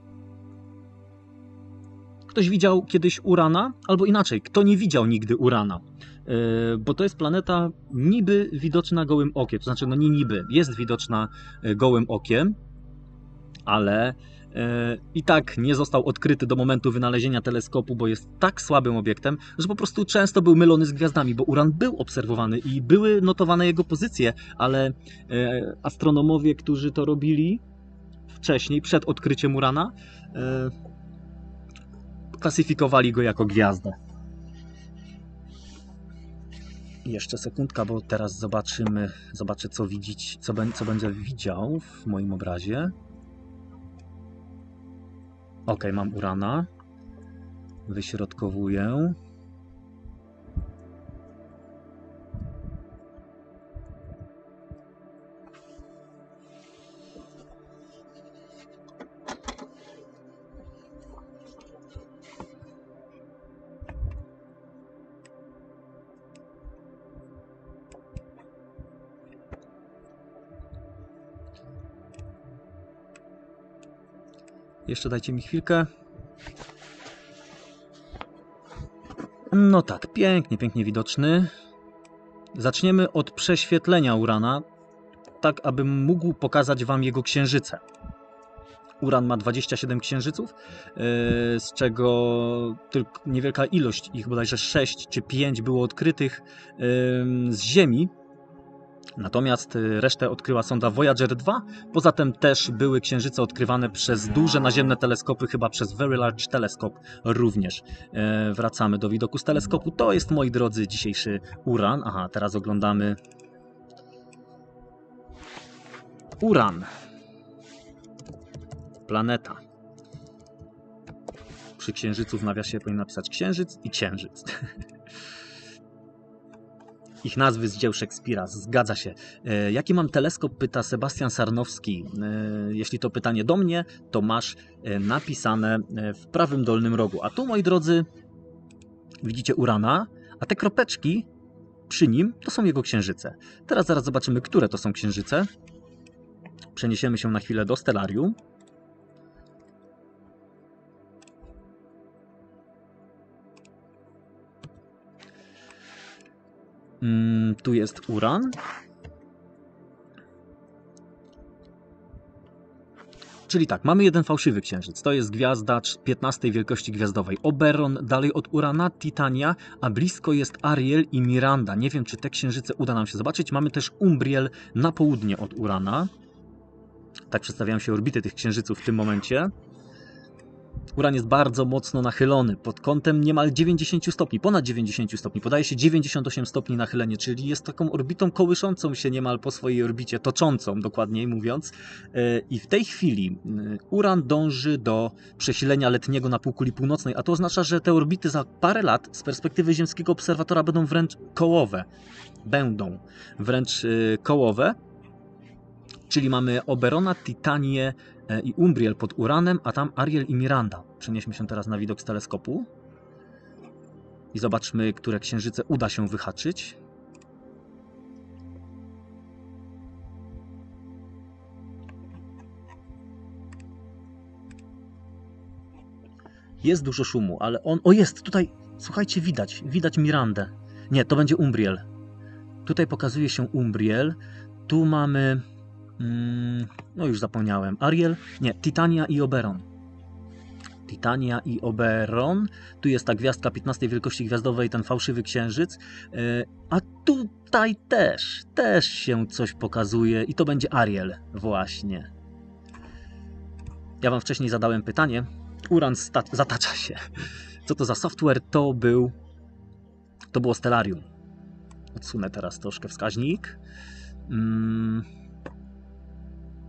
Ktoś widział kiedyś Urana? Albo inaczej, kto nie widział nigdy Urana? Yy, bo to jest planeta niby widoczna gołym okiem. To znaczy, no nie niby, jest widoczna gołym okiem, ale yy, i tak nie został odkryty do momentu wynalezienia teleskopu, bo jest tak słabym obiektem, że po prostu często był mylony z gwiazdami, bo Uran był obserwowany i były notowane jego pozycje, ale yy, astronomowie, którzy to robili wcześniej, przed odkryciem Urana, yy, klasyfikowali go jako gwiazdę. Jeszcze sekundka, bo teraz zobaczymy, zobaczę co widzieć, co, co będę widział w moim obrazie. Ok, mam Urana. Wyśrodkowuję. Jeszcze dajcie mi chwilkę. No tak, pięknie, pięknie widoczny. Zaczniemy od prześwietlenia Urana, tak abym mógł pokazać wam jego księżyce. Uran ma dwadzieścia siedem księżyców, z czego tylko niewielka ilość, ich bodajże sześć czy pięć było odkrytych z Ziemi. Natomiast resztę odkryła sonda Voyager dwa. Poza tym też były księżyce odkrywane przez duże naziemne teleskopy, chyba przez Very Large Telescope również. E, wracamy do widoku z teleskopu. To jest, moi drodzy, dzisiejszy Uran. Aha, teraz oglądamy Uran. Planeta. Przy księżycu w nawiasie powinien napisać księżyc i księżyc. Ich nazwy z dzieł Szekspira, zgadza się. E, jaki mam teleskop, pyta Sebastian Sarnowski. E, jeśli to pytanie do mnie, to masz e, napisane w prawym dolnym rogu. A tu, moi drodzy, widzicie Urana, a te kropeczki przy nim to są jego księżyce. Teraz zaraz zobaczymy, które to są księżyce. Przeniesiemy się na chwilę do Stellarium. Mm, tu jest Uran. Czyli tak, mamy jeden fałszywy księżyc. To jest gwiazda piętnastej wielkości gwiazdowej. Oberon, dalej od Urana, Titania, a blisko jest Ariel i Miranda. Nie wiem, czy te księżyce uda nam się zobaczyć. Mamy też Umbriel na południe od Urana. Tak przedstawiają się orbity tych księżyców w tym momencie. Uran jest bardzo mocno nachylony pod kątem niemal dziewięćdziesięciu stopni, ponad dziewięćdziesięciu stopni. Podaje się dziewięćdziesiąt osiem stopni nachylenie, czyli jest taką orbitą kołyszącą się niemal po swojej orbicie, toczącą dokładniej mówiąc. I w tej chwili Uran dąży do przesilenia letniego na półkuli północnej, a to oznacza, że te orbity za parę lat z perspektywy ziemskiego obserwatora będą wręcz kołowe. Będą wręcz kołowe. Czyli mamy Oberona, Titanię i Umbriel pod Uranem, a tam Ariel i Miranda. Przenieśmy się teraz na widok z teleskopu i zobaczmy, które księżyce uda się wyhaczyć. Jest dużo szumu, ale on... O, jest! Tutaj, słuchajcie, widać. Widać Mirandę. Nie, to będzie Umbriel. Tutaj pokazuje się Umbriel. Tu mamy... No już zapomniałem. Ariel? Nie, Titania i Oberon. Titania i Oberon. Tu jest ta gwiazdka piętnastej wielkości gwiazdowej, ten fałszywy księżyc. A tutaj też, też się coś pokazuje i to będzie Ariel właśnie. Ja wam wcześniej zadałem pytanie. Uran zatacza się. Co to za software? To był... To było Stellarium. Odsunę teraz troszkę wskaźnik. Hmm...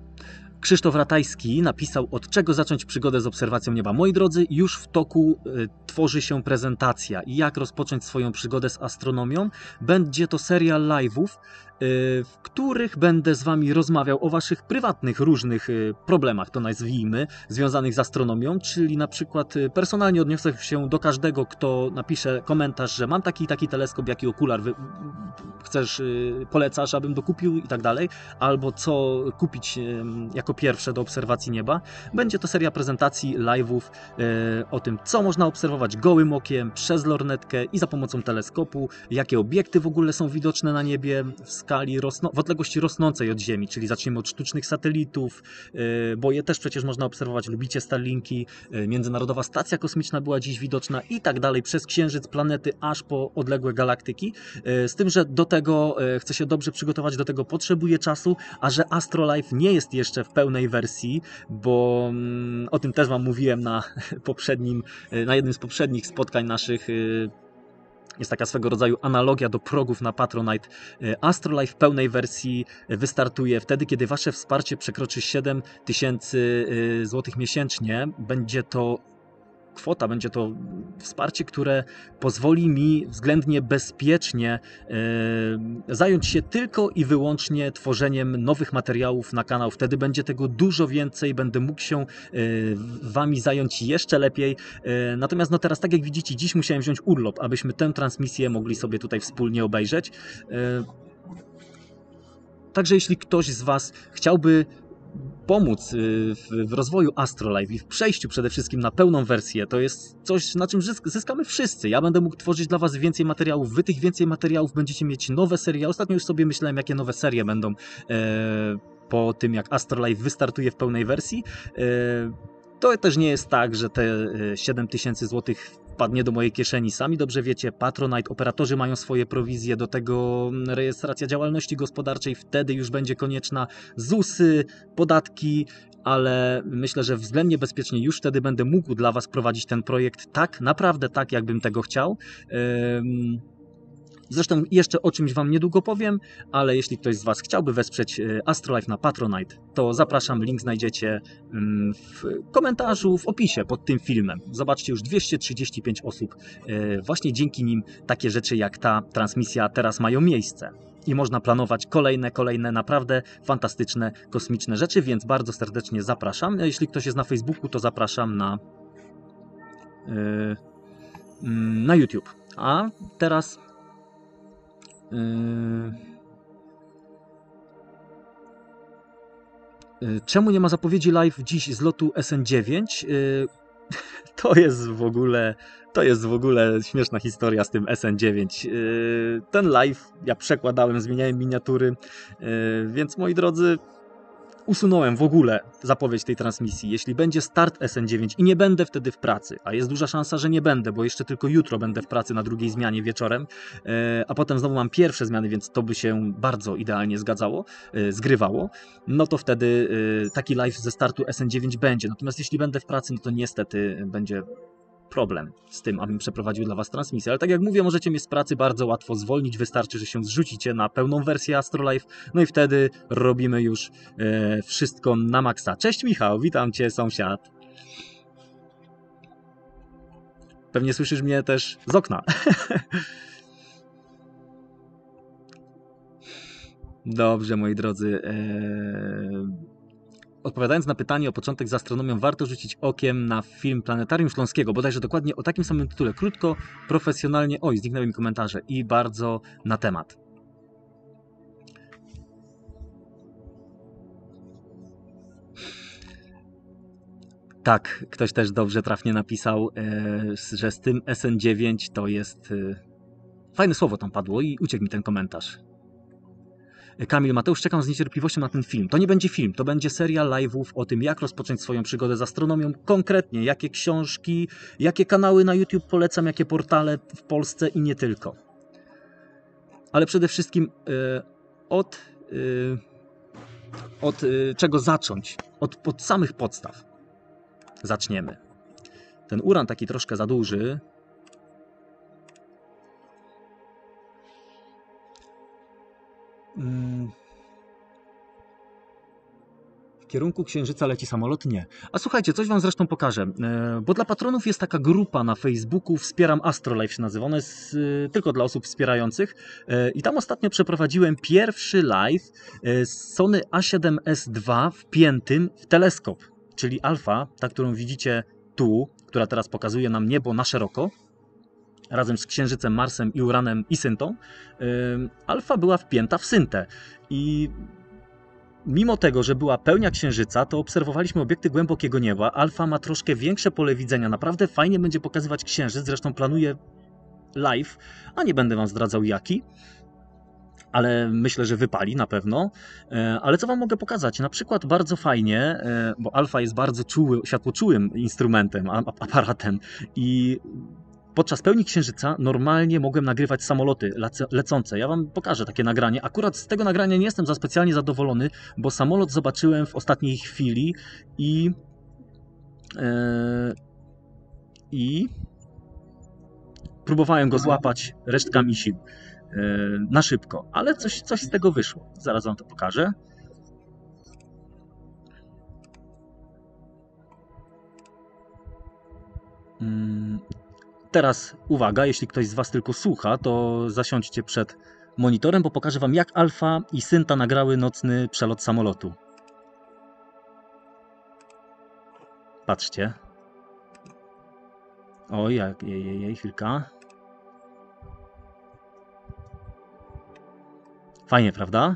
Krzysztof Ratajski napisał, od czego zacząć przygodę z obserwacją nieba. Moi drodzy, już w toku y, tworzy się prezentacja i jak rozpocząć swoją przygodę z astronomią. Będzie to serial live'ów, y, w których będę z wami rozmawiał o waszych prywatnych różnych y, problemach, to nazwijmy, związanych z astronomią, czyli na przykład y, personalnie odniosę się do każdego, kto napisze komentarz, że mam taki taki teleskop, jaki okular wy, chcesz, y, polecasz, abym dokupił i tak dalej, albo co kupić y, jako pierwsze do obserwacji nieba. Będzie to seria prezentacji, live'ów e, o tym, co można obserwować gołym okiem, przez lornetkę i za pomocą teleskopu, jakie obiekty w ogóle są widoczne na niebie w skali rosno- w odległości rosnącej od Ziemi, czyli zaczniemy od sztucznych satelitów, e, bo je też przecież można obserwować, lubicie Starlinki, e, Międzynarodowa Stacja Kosmiczna była dziś widoczna i tak dalej, przez Księżyc, planety, aż po odległe galaktyki, e, z tym, że do tego e, chcę się dobrze przygotować, do tego potrzebuję czasu, a że Astrolife nie jest jeszcze w pełnej wersji, bo mm, o tym też wam mówiłem na poprzednim, na jednym z poprzednich spotkań naszych. Jest taka swego rodzaju analogia do progów na Patronite. Astrolife w pełnej wersji wystartuje wtedy, kiedy wasze wsparcie przekroczy siedem tysięcy złotych miesięcznie. Będzie to kwota, będzie to wsparcie, które pozwoli mi względnie bezpiecznie e, zająć się tylko i wyłącznie tworzeniem nowych materiałów na kanał. Wtedy będzie tego dużo więcej, będę mógł się e, wami zająć jeszcze lepiej. E, natomiast no teraz, tak jak widzicie, dziś musiałem wziąć urlop, abyśmy tę transmisję mogli sobie tutaj wspólnie obejrzeć. E, także jeśli ktoś z was chciałby pomóc w, w rozwoju Astrolife i w przejściu przede wszystkim na pełną wersję, to jest coś, na czym zyskamy wszyscy. Ja będę mógł tworzyć dla was więcej materiałów, wy tych więcej materiałów będziecie mieć nowe serie. Ostatnio już sobie myślałem, jakie nowe serie będą e, po tym, jak Astrolife wystartuje w pełnej wersji. E, to też nie jest tak, że te siedem tysięcy złotych wpadnie do mojej kieszeni. Sami dobrze wiecie, Patronite, operatorzy mają swoje prowizje, do tego rejestracja działalności gospodarczej, wtedy już będzie konieczna zusy, podatki, ale myślę, że względnie bezpiecznie już wtedy będę mógł dla was prowadzić ten projekt tak, naprawdę tak, jakbym tego chciał. Zresztą jeszcze o czymś wam niedługo powiem, ale jeśli ktoś z was chciałby wesprzeć Astrolife na Patronite, to zapraszam, link znajdziecie w komentarzu, w opisie pod tym filmem. Zobaczcie, już dwieście trzydzieści pięć osób, właśnie dzięki nim takie rzeczy jak ta transmisja teraz mają miejsce. I można planować kolejne, kolejne naprawdę fantastyczne, kosmiczne rzeczy, więc bardzo serdecznie zapraszam. Jeśli ktoś jest na Facebooku, to zapraszam na, na YouTube. A teraz czemu nie ma zapowiedzi live dziś z lotu S N dziewięć? To jest w ogóle, to jest w ogóle śmieszna historia z tym S N dziewięć. Ten live ja przekładałem, zmieniałem miniatury, więc moi drodzy, usunąłem w ogóle zapowiedź tej transmisji. Jeśli będzie start S N dziewięć i nie będę wtedy w pracy, a jest duża szansa, że nie będę, bo jeszcze tylko jutro będę w pracy na drugiej zmianie wieczorem, a potem znowu mam pierwsze zmiany, więc to by się bardzo idealnie zgadzało, zgrywało, no to wtedy taki live ze startu S N dziewięć będzie. Natomiast jeśli będę w pracy, no to niestety będzie problem z tym, abym przeprowadził dla was transmisję. Ale tak jak mówię, możecie mnie z pracy bardzo łatwo zwolnić, wystarczy, że się zrzucicie na pełną wersję Astrolife, no i wtedy robimy już e, wszystko na maksa. Cześć Michał, witam cię sąsiad. Pewnie słyszysz mnie też z okna. Dobrze, moi drodzy. E... Odpowiadając na pytanie o początek z astronomią, warto rzucić okiem na film Planetarium Śląskiego, bodajże dokładnie o takim samym tytule. Krótko, profesjonalnie, oj, zniknęły mi komentarze i bardzo na temat. Tak, ktoś też dobrze trafnie napisał, że z tym S N dziewięć to jest... Fajne słowo tam padło i uciekł mi ten komentarz. Kamil, Mateusz, czekam z niecierpliwością na ten film. To nie będzie film, to będzie seria live'ów o tym, jak rozpocząć swoją przygodę z astronomią. Konkretnie, jakie książki, jakie kanały na YouTube polecam, jakie portale w Polsce i nie tylko. Ale przede wszystkim yy, od, yy, od yy, czego zacząć? Od, od samych podstaw zaczniemy. Ten uran taki troszkę za duży. kierunku Księżyca leci samolot? Nie. A słuchajcie, coś wam zresztą pokażę, bo dla patronów jest taka grupa na Facebooku, Wspieram Astrolife się nazywa, ona jest tylko dla osób wspierających i tam ostatnio przeprowadziłem pierwszy live z Sony A siedem S dwa wpiętym w teleskop, czyli Alfa, ta, którą widzicie tu, która teraz pokazuje nam niebo na szeroko, razem z Księżycem, Marsem i Uranem i Syntą. Alfa była wpięta w Syntę i mimo tego, że była pełnia Księżyca, to obserwowaliśmy obiekty głębokiego nieba. Alfa ma troszkę większe pole widzenia. Naprawdę fajnie będzie pokazywać Księżyc. Zresztą planuję live, a nie będę wam zdradzał jaki. Ale myślę, że wypali na pewno. Ale co wam mogę pokazać? Na przykład bardzo fajnie, bo Alfa jest bardzo czuły, światłoczułym instrumentem, aparatem i podczas pełni Księżyca normalnie mogłem nagrywać samoloty lecące. Ja wam pokażę takie nagranie. Akurat z tego nagrania nie jestem za specjalnie zadowolony, bo samolot zobaczyłem w ostatniej chwili i yy, i próbowałem go złapać resztkami sił yy, na szybko, ale coś, coś z tego wyszło. Zaraz wam to pokażę. Yy. Teraz uwaga, jeśli ktoś z was tylko słucha, to zasiądźcie przed monitorem, bo pokażę wam, jak Alfa i Synta nagrały nocny przelot samolotu. Patrzcie. Oj, jak, jej, jej, jej, chwilka. Fajnie, prawda?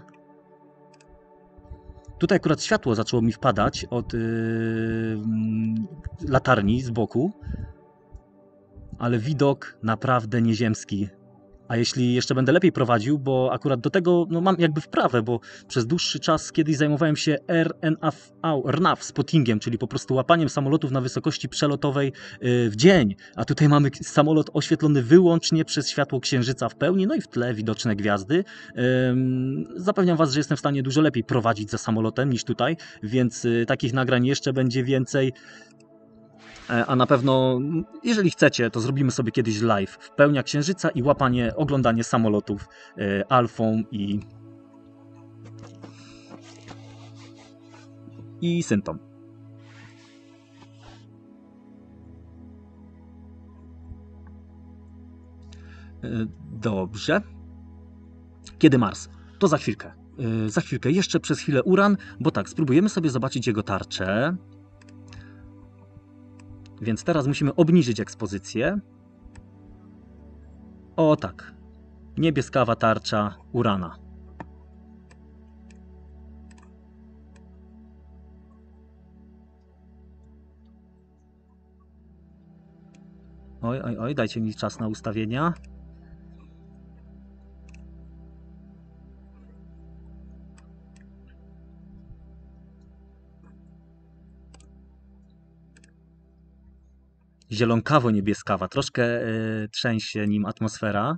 Tutaj akurat światło zaczęło mi wpadać od yy, latarni z boku. Ale widok naprawdę nieziemski. A jeśli jeszcze będę lepiej prowadził, bo akurat do tego no, mam jakby wprawę, bo przez dłuższy czas kiedyś zajmowałem się R N A V spottingiem, czyli po prostu łapaniem samolotów na wysokości przelotowej w dzień. A tutaj mamy samolot oświetlony wyłącznie przez światło Księżyca w pełni, no i w tle widoczne gwiazdy. Zapewniam was, że jestem w stanie dużo lepiej prowadzić za samolotem niż tutaj, więc takich nagrań jeszcze będzie więcej. A na pewno, jeżeli chcecie, to zrobimy sobie kiedyś live w pełnia Księżyca i łapanie, oglądanie samolotów Alfą i, i Syntą. Dobrze. Kiedy Mars? To za chwilkę. Za chwilkę, jeszcze przez chwilę Uran, bo tak, spróbujemy sobie zobaczyć jego tarczę. Więc teraz musimy obniżyć ekspozycję. O tak. Niebieskawa tarcza Urana. Oj, oj, oj, dajcie mi czas na ustawienia. Zielonkawo-niebieskawa, troszkę yy, trzęsie nim atmosfera.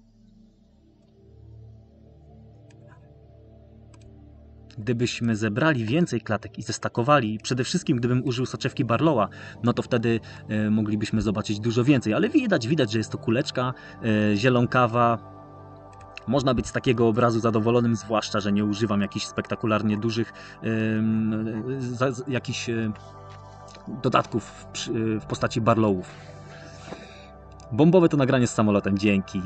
Gdybyśmy zebrali więcej klatek i zestakowali, przede wszystkim gdybym użył soczewki Barlowa, no to wtedy yy, moglibyśmy zobaczyć dużo więcej, ale widać, widać, że jest to kuleczka yy, zielonkawa. Można być z takiego obrazu zadowolonym, zwłaszcza, że nie używam jakichś spektakularnie dużych yy, za, jakichś yy, dodatków w, w postaci Barlowów. Bombowe to nagranie z samolotem, dzięki.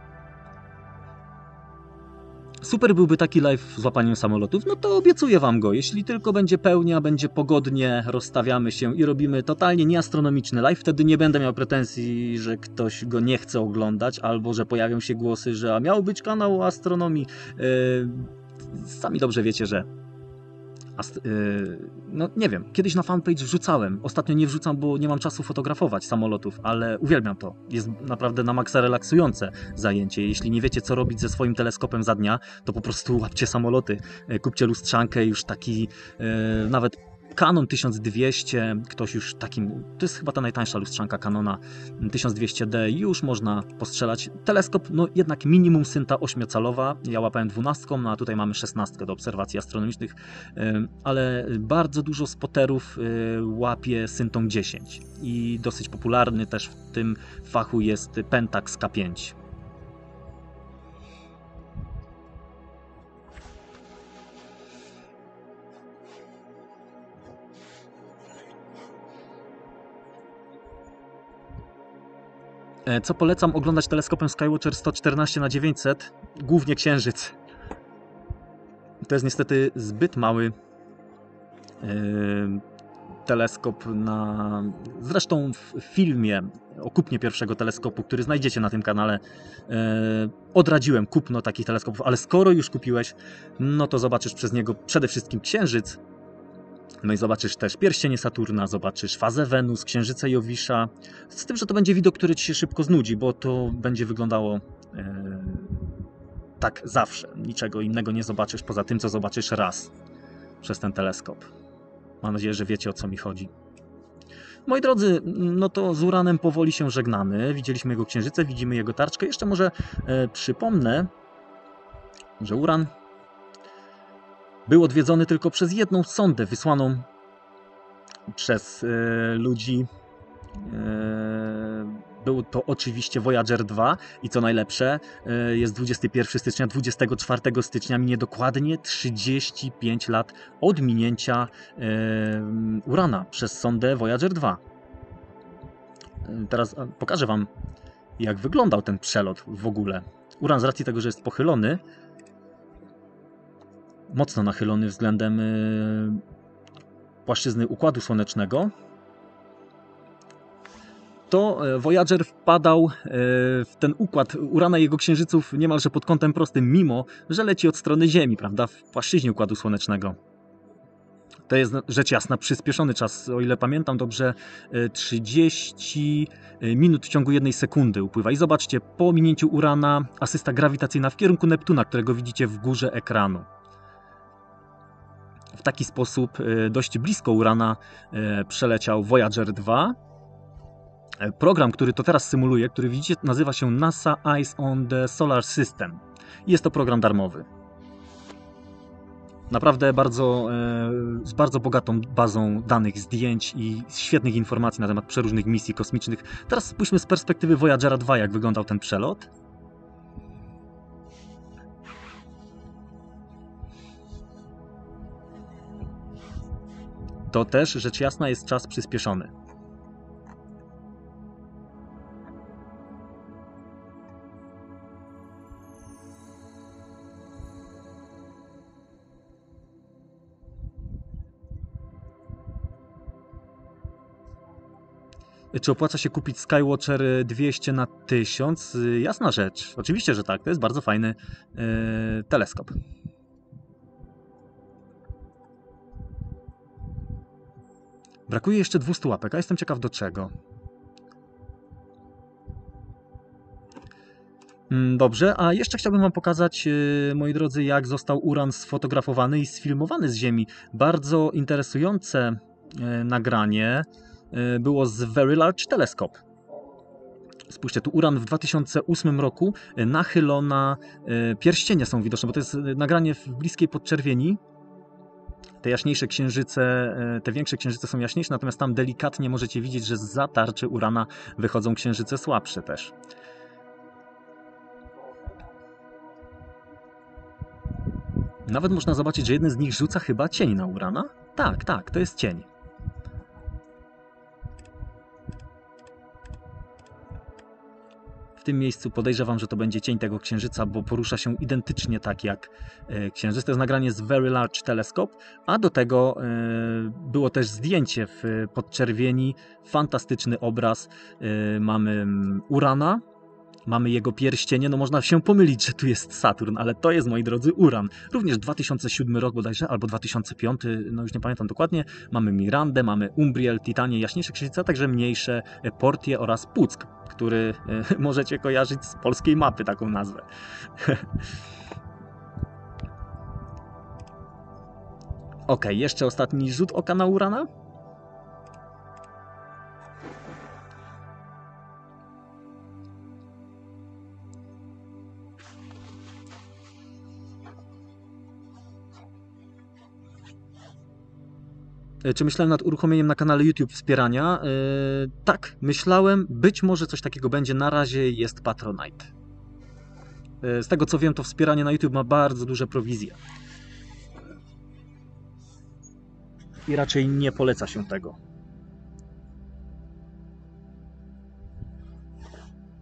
Super byłby taki live z łapaniem samolotów, no to obiecuję wam go. Jeśli tylko będzie pełnia, będzie pogodnie, rozstawiamy się i robimy totalnie nieastronomiczny live, wtedy nie będę miał pretensji, że ktoś go nie chce oglądać, albo że pojawią się głosy, że a miał być kanał o astronomii. Yy, sami dobrze wiecie, że no nie wiem, kiedyś na fanpage wrzucałem, ostatnio nie wrzucam, bo nie mam czasu fotografować samolotów, ale uwielbiam to, jest naprawdę na maksa relaksujące zajęcie. Jeśli nie wiecie co robić ze swoim teleskopem za dnia, to po prostu łapcie samoloty, kupcie lustrzankę, już taki nawet Canon tysiąc dwieście, ktoś już takim, to jest chyba ta najtańsza lustrzanka Canona tysiąc dwieście D, już można postrzelać. Teleskop, no jednak minimum Synta ośmiocalowa, ja łapałem dwunastką, no a tutaj mamy szesnastkę do obserwacji astronomicznych, ale bardzo dużo spoterów łapie Syntą dziesięć i dosyć popularny też w tym fachu jest Pentax K pięć. Co polecam oglądać teleskopem Skywatcher sto czternaście na dziewięćset? Głównie Księżyc. To jest niestety zbyt mały yy, teleskop na... Zresztą w filmie o kupnie pierwszego teleskopu, który znajdziecie na tym kanale, yy, odradziłem kupno takich teleskopów, ale skoro już kupiłeś, no to zobaczysz przez niego przede wszystkim Księżyc, no i zobaczysz też pierścienie Saturna, zobaczysz fazę Wenus, księżyce Jowisza, z tym, że to będzie widok, który ci się szybko znudzi, bo to będzie wyglądało yy, tak zawsze. Niczego innego nie zobaczysz poza tym, co zobaczysz raz przez ten teleskop. Mam nadzieję, że wiecie, o co mi chodzi. Moi drodzy, no to z Uranem powoli się żegnamy. Widzieliśmy jego księżyce, widzimy jego tarczkę. Jeszcze może e, przypomnę, że Uran był odwiedzony tylko przez jedną sondę wysłaną przez e, ludzi. E, Był to oczywiście Voyager dwa i co najlepsze, jest dwudziestego pierwszego stycznia, dwudziestego czwartego stycznia minie dokładnie trzydzieści pięć lat od minięcia Urana przez sondę Voyager dwa. Teraz pokażę wam, jak wyglądał ten przelot w ogóle. Uran z racji tego, że jest pochylony, mocno nachylony względem płaszczyzny Układu Słonecznego, to Voyager wpadał w ten układ Urana i jego księżyców niemalże pod kątem prostym, mimo że leci od strony Ziemi, prawda, w płaszczyźnie Układu Słonecznego. To jest rzecz jasna przyspieszony czas, o ile pamiętam dobrze, trzydzieści minut w ciągu jednej sekundy upływa. I zobaczcie, po minięciu Urana asysta grawitacyjna w kierunku Neptuna, którego widzicie w górze ekranu. W taki sposób dość blisko Urana przeleciał Voyager dwa. Program, który to teraz symuluje, który widzicie, nazywa się NASA Eyes on the Solar System. Jest to program darmowy. Naprawdę bardzo, z bardzo bogatą bazą danych, zdjęć i świetnych informacji na temat przeróżnych misji kosmicznych. Teraz spójrzmy z perspektywy Voyagera dwa, jak wyglądał ten przelot. To też, rzecz jasna, jest czas przyspieszony. Czy opłaca się kupić Skywatcher dwieście na tysiąc? Jasna rzecz. Oczywiście, że tak. To jest bardzo fajny yy, teleskop. Brakuje jeszcze dwieście łapek, a jestem ciekaw do czego. Dobrze, a jeszcze chciałbym wam pokazać, moi drodzy, jak został Uran sfotografowany i sfilmowany z Ziemi. Bardzo interesujące nagranie było z Very Large Telescope. Spójrzcie, tu Uran w dwa tysiące ósmym roku, nachylona, pierścienie są widoczne, bo to jest nagranie w bliskiej podczerwieni. Te jaśniejsze księżyce, te większe księżyce są jaśniejsze, natomiast tam delikatnie możecie widzieć, że zza tarczy Urana wychodzą księżyce słabsze też. Nawet można zobaczyć, że jeden z nich rzuca chyba cień na Urana. Tak, tak, to jest cień. W tym miejscu podejrzewam, że to będzie cień tego księżyca, bo porusza się identycznie tak jak księżyc. To jest nagranie z Very Large Telescope, a do tego było też zdjęcie w podczerwieni. Fantastyczny obraz. Mamy Urana, mamy jego pierścienie. No można się pomylić, że tu jest Saturn, ale to jest, moi drodzy, Uran. Również dwa tysiące siódmy rok bodajże, albo dwa tysiące piąty, no już nie pamiętam dokładnie. Mamy Mirandę, mamy Umbriel, Titanię, jaśniejsze księżyce, także mniejsze, Portie oraz Puck, który możecie kojarzyć z polskiej mapy, taką nazwę. Ok, jeszcze ostatni rzut oka na Urana. Czy myślałem nad uruchomieniem na kanale YouTube wspierania? Yy, tak, myślałem. Być może coś takiego będzie. Na razie jest Patronite. Yy, z tego co wiem, to wspieranie na YouTube ma bardzo duże prowizje. I raczej nie poleca się tego.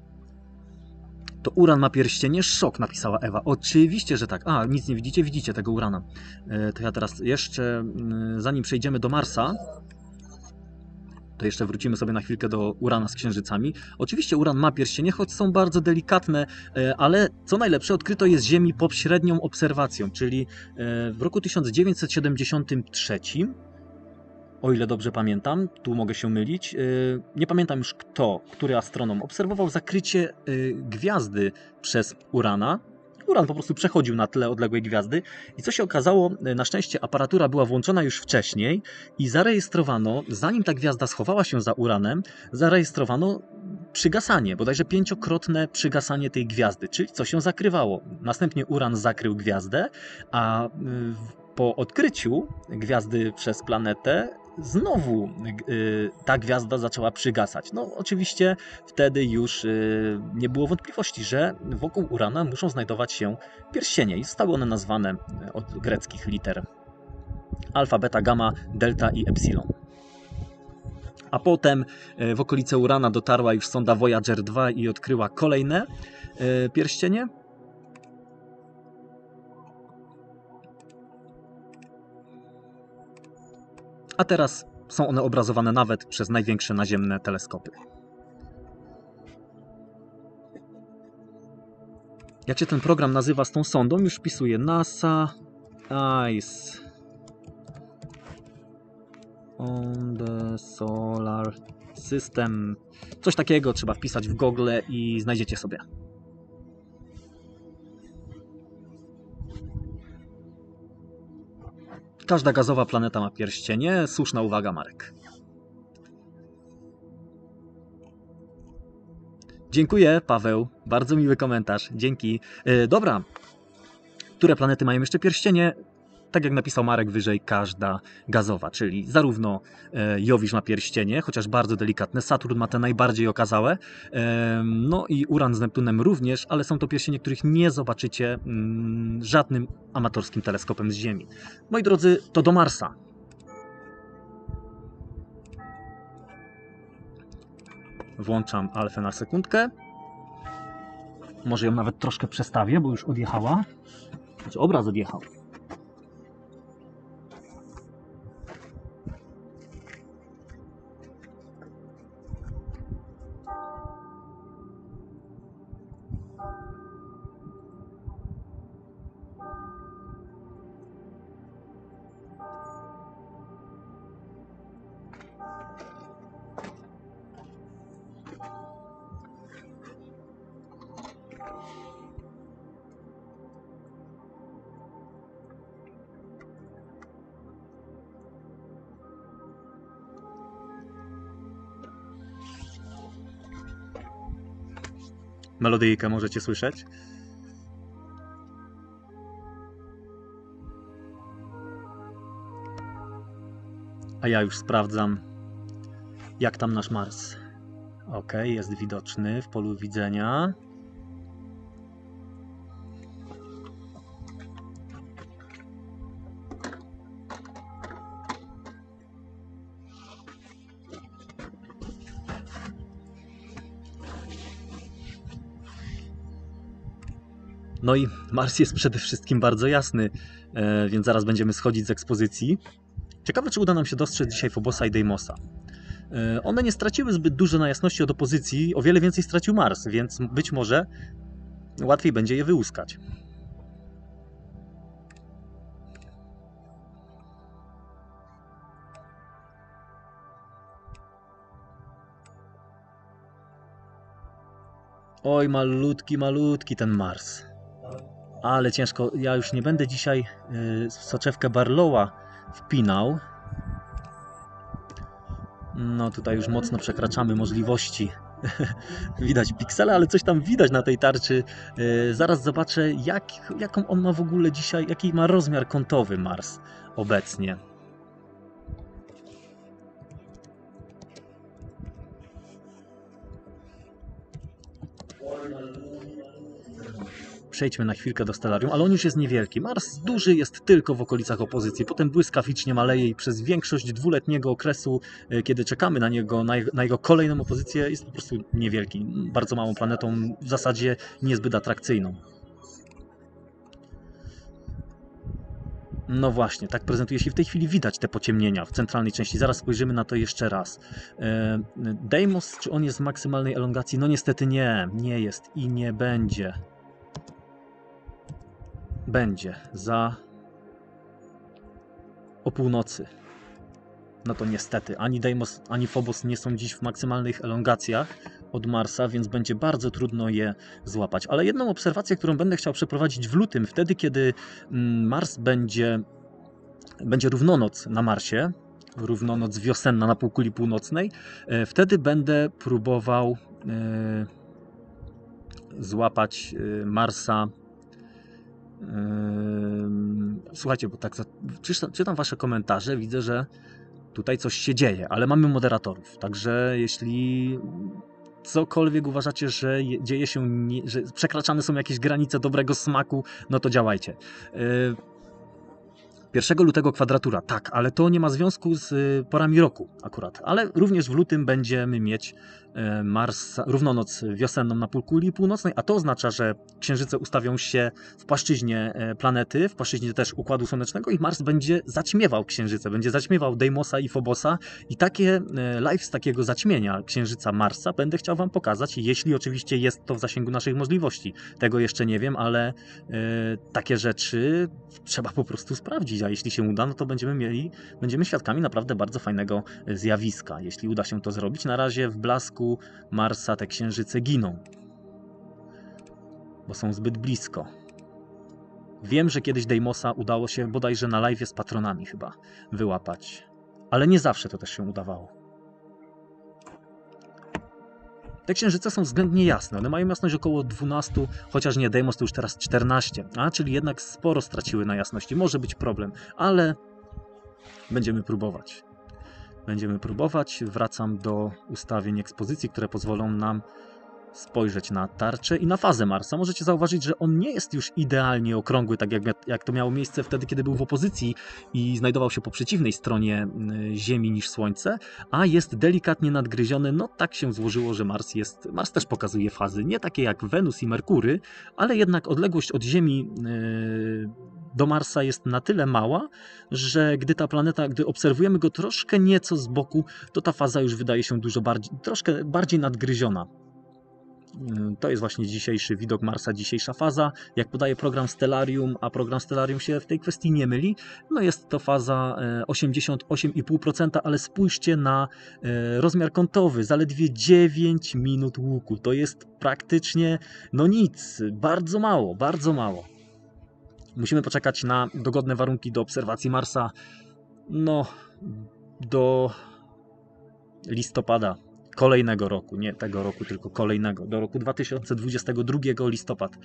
To Uran ma pierścienie? Szok, napisała Ewa. Oczywiście, że tak. A, nic nie widzicie? Widzicie tego Urana. E, to ja teraz jeszcze, zanim przejdziemy do Marsa, to jeszcze wrócimy sobie na chwilkę do Urana z księżycami. Oczywiście Uran ma pierścienie, choć są bardzo delikatne, ale co najlepsze, odkryto je z Ziemi pod średnią obserwacją, czyli w roku tysiąc dziewięćset siedemdziesiątym trzecim, o ile dobrze pamiętam, tu mogę się mylić, nie pamiętam już kto, który astronom obserwował zakrycie gwiazdy przez Urana. Uran po prostu przechodził na tle odległej gwiazdy i co się okazało, na szczęście aparatura była włączona już wcześniej i zarejestrowano, zanim ta gwiazda schowała się za Uranem, zarejestrowano przygasanie, bodajże pięciokrotne przygasanie tej gwiazdy, czyli co się zakrywało. Następnie Uran zakrył gwiazdę, a po odkryciu gwiazdy przez planetę znowu y, ta gwiazda zaczęła przygasać. No oczywiście wtedy już y, nie było wątpliwości, że wokół Urana muszą znajdować się pierścienie i zostały one nazwane od greckich liter alfa, beta, gamma, delta i epsilon. A potem y, w okolice Urana dotarła już sonda Voyager dwa i odkryła kolejne y, pierścienie. A teraz są one obrazowane nawet przez największe naziemne teleskopy. Jak się ten program nazywa z tą sondą? Już wpisuję NASA Eyes on the Solar System. Coś takiego trzeba wpisać w Google i znajdziecie sobie. Każda gazowa planeta ma pierścienie. Słuszna uwaga, Marek. Dziękuję, Paweł. Bardzo miły komentarz. Dzięki. Yy, dobra. Które planety mają jeszcze pierścienie? Tak jak napisał Marek wyżej, każda gazowa, czyli zarówno e, Jowisz ma pierścienie, chociaż bardzo delikatne, Saturn ma te najbardziej okazałe, e, no i Uran z Neptunem również, ale są to pierścienie, których nie zobaczycie mm, żadnym amatorskim teleskopem z Ziemi. Moi drodzy, to do Marsa. Włączam alfę na sekundkę. Może ją nawet troszkę przestawię, bo już odjechała. Znaczy obraz odjechał. Melodyjkę możecie słyszeć. A ja już sprawdzam, jak tam nasz Mars. Ok, jest widoczny w polu widzenia. No i Mars jest przede wszystkim bardzo jasny, więc zaraz będziemy schodzić z ekspozycji. Ciekawe, czy uda nam się dostrzec dzisiaj Phobosa i Deimosa. One nie straciły zbyt dużo na jasności od opozycji, o wiele więcej stracił Mars, więc być może łatwiej będzie je wyłuskać. Oj, malutki, malutki ten Mars. Ale ciężko, ja już nie będę dzisiaj w soczewkę Barlowa wpinał. No tutaj już mocno przekraczamy możliwości. Widać piksele, ale coś tam widać na tej tarczy. Zaraz zobaczę, jak, jaką on ma w ogóle dzisiaj, jaki ma rozmiar kątowy Mars obecnie. przejdźmy na chwilkę do Stellarium, ale on już jest niewielki. Mars duży jest tylko w okolicach opozycji, potem błyskawicznie maleje i przez większość dwuletniego okresu, kiedy czekamy na niego, na jego, na jego kolejną opozycję, jest po prostu niewielki. Bardzo małą planetą, w zasadzie niezbyt atrakcyjną. No właśnie, tak prezentuje się. W tej chwili widać te pociemnienia w centralnej części. Zaraz spojrzymy na to jeszcze raz. Deimos, czy on jest w maksymalnej elongacji? No niestety nie, nie jest i nie będzie. Będzie za o północy. No to niestety, ani Deimos, ani Phobos nie są dziś w maksymalnych elongacjach od Marsa, więc będzie bardzo trudno je złapać. Ale jedną obserwację, którą będę chciał przeprowadzić w lutym, wtedy kiedy Mars będzie, będzie równonoc na Marsie, równonoc wiosenna na półkuli północnej, wtedy będę próbował e, złapać Marsa. Słuchajcie, bo tak czytam, czytam wasze komentarze, widzę, że tutaj coś się dzieje, ale mamy moderatorów, także jeśli cokolwiek uważacie, że dzieje się, nie, że przekraczane są jakieś granice dobrego smaku, no to działajcie. pierwszego lutego kwadratura, tak, ale to nie ma związku z porami roku akurat, ale również w lutym będziemy mieć Mars, równonoc wiosenną na półkuli północnej, a to oznacza, że księżyce ustawią się w płaszczyźnie planety, w płaszczyźnie też Układu Słonecznego i Mars będzie zaćmiewał księżyce, będzie zaćmiewał Deimosa i Phobosa i takie live z takiego zaćmienia księżyca Marsa będę chciał wam pokazać, jeśli oczywiście jest to w zasięgu naszych możliwości. Tego jeszcze nie wiem, ale y, takie rzeczy trzeba po prostu sprawdzić, a jeśli się uda, no to będziemy mieli, będziemy świadkami naprawdę bardzo fajnego zjawiska, jeśli uda się to zrobić. Na razie w blasku Marsa te księżyce giną, bo są zbyt blisko. Wiem, że kiedyś Deimosa udało się bodajże na live z patronami chyba wyłapać, ale nie zawsze to też się udawało. Te księżyce są względnie jasne, one mają jasność około dwanaście, chociaż nie, Deimos to już teraz czternaście, a czyli jednak sporo straciły na jasności, może być problem, ale będziemy próbować. Będziemy próbować. Wracam do ustawień ekspozycji, które pozwolą nam spojrzeć na tarczę i na fazę Marsa. Możecie zauważyć, że on nie jest już idealnie okrągły, tak jak, jak to miało miejsce wtedy, kiedy był w opozycji i znajdował się po przeciwnej stronie Ziemi niż Słońce, a jest delikatnie nadgryziony. No tak się złożyło, że Mars jest. Mars też pokazuje fazy, nie takie jak Wenus i Merkury, ale jednak odległość od Ziemi yy, do Marsa jest na tyle mała, że gdy ta planeta, gdy obserwujemy go troszkę nieco z boku, to ta faza już wydaje się dużo bardziej, troszkę bardziej nadgryziona. To jest właśnie dzisiejszy widok Marsa, dzisiejsza faza. Jak podaje program Stellarium, a program Stellarium się w tej kwestii nie myli, no jest to faza osiemdziesiąt osiem i pół procent, ale spójrzcie na rozmiar kątowy, zaledwie dziewięć minut łuku. To jest praktycznie, no nic, bardzo mało, bardzo mało. Musimy poczekać na dogodne warunki do obserwacji Marsa, no, do listopada kolejnego roku, nie tego roku, tylko kolejnego, do roku dwa tysiące dwudziestego drugiego listopad.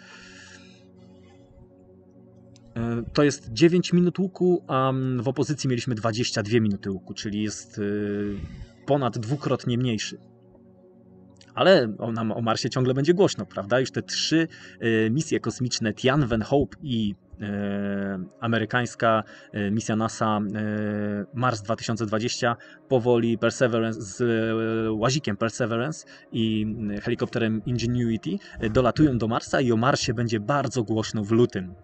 To jest dziewięć minut łuku, a w opozycji mieliśmy dwadzieścia dwie minuty łuku, czyli jest ponad dwukrotnie mniejszy. Ale o, nam, o Marsie ciągle będzie głośno, prawda? Już te trzy misje kosmiczne Tianwen, Hope i amerykańska misja NASA Mars dwa tysiące dwadzieścia, powoli Perseverance z łazikiem Perseverance i helikopterem Ingenuity dolatują do Marsa i o Marsie będzie bardzo głośno w lutym.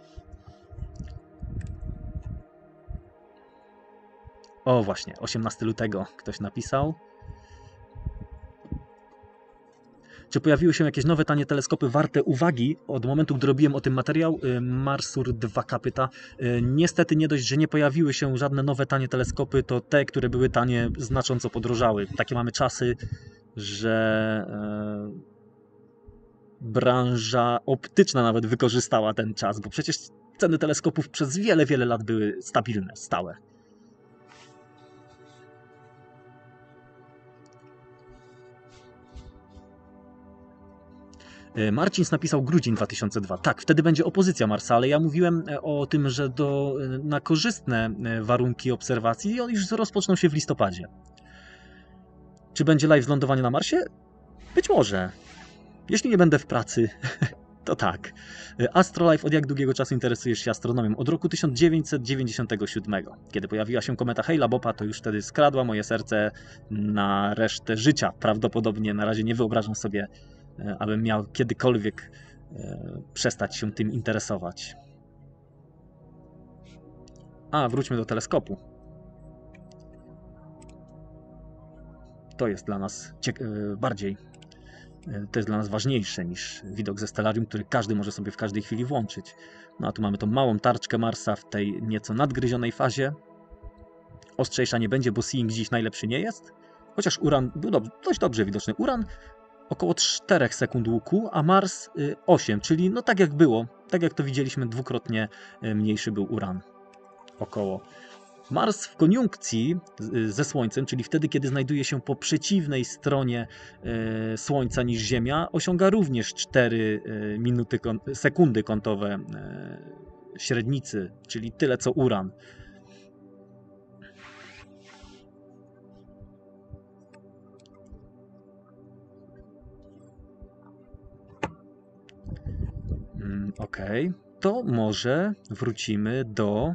O właśnie, osiemnastego lutego ktoś napisał. Czy pojawiły się jakieś nowe tanie teleskopy warte uwagi od momentu, gdy robiłem o tym materiał? Marsur dwa K pyta. Niestety nie dość, że nie pojawiły się żadne nowe tanie teleskopy, to te, które były tanie, znacząco podrożały. Takie mamy czasy, że e, branża optyczna nawet wykorzystała ten czas, bo przecież ceny teleskopów przez wiele, wiele lat były stabilne, stałe. Marcins napisał grudzień dwa tysiące drugi. Tak, wtedy będzie opozycja Marsa, ale ja mówiłem o tym, że do, na korzystne warunki obserwacji już rozpoczną się w listopadzie. Czy będzie live z lądowania na Marsie? Być może. Jeśli nie będę w pracy, To tak. Astrolife, od jak długiego czasu interesujesz się astronomią? Od roku tysiąc dziewięćset dziewięćdziesiątego siódmego. Kiedy pojawiła się kometa Hale-Boppa, to już wtedy skradła moje serce na resztę życia. Prawdopodobnie na razie nie wyobrażam sobie, abym miał kiedykolwiek przestać się tym interesować. A, wróćmy do teleskopu. To jest dla nas bardziej, to jest dla nas ważniejsze niż widok ze stellarium, który każdy może sobie w każdej chwili włączyć. No a tu mamy tą małą tarczkę Marsa w tej nieco nadgryzionej fazie. Ostrzejsza nie będzie, bo seeing dziś najlepszy nie jest. Chociaż Uran był dob dość dobrze widoczny. Uran około czterech sekund łuku, a Mars osiem, czyli no tak jak było, tak jak to widzieliśmy, dwukrotnie mniejszy był Uran. Około. Mars w koniunkcji ze Słońcem, czyli wtedy, kiedy znajduje się po przeciwnej stronie Słońca niż Ziemia, osiąga również cztery minuty, sekundy kątowe średnicy, czyli tyle co Uran. Ok, to może wrócimy do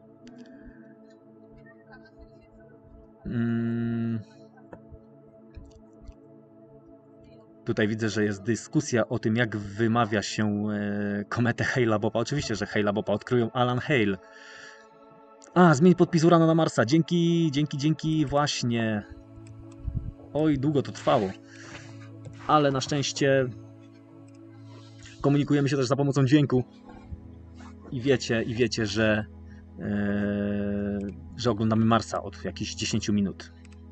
Tutaj widzę, że jest dyskusja o tym, jak wymawia się kometę Hale-Boppa. Oczywiście, że Hale-Boppa odkrył Alan Hale. A, zmień podpis Urana na Marsa. Dzięki, dzięki, dzięki, właśnie. Oj, długo to trwało. Ale na szczęście komunikujemy się też za pomocą dźwięku. I wiecie, i wiecie, że, yy, że oglądamy Marsa od jakichś dziesięciu minut.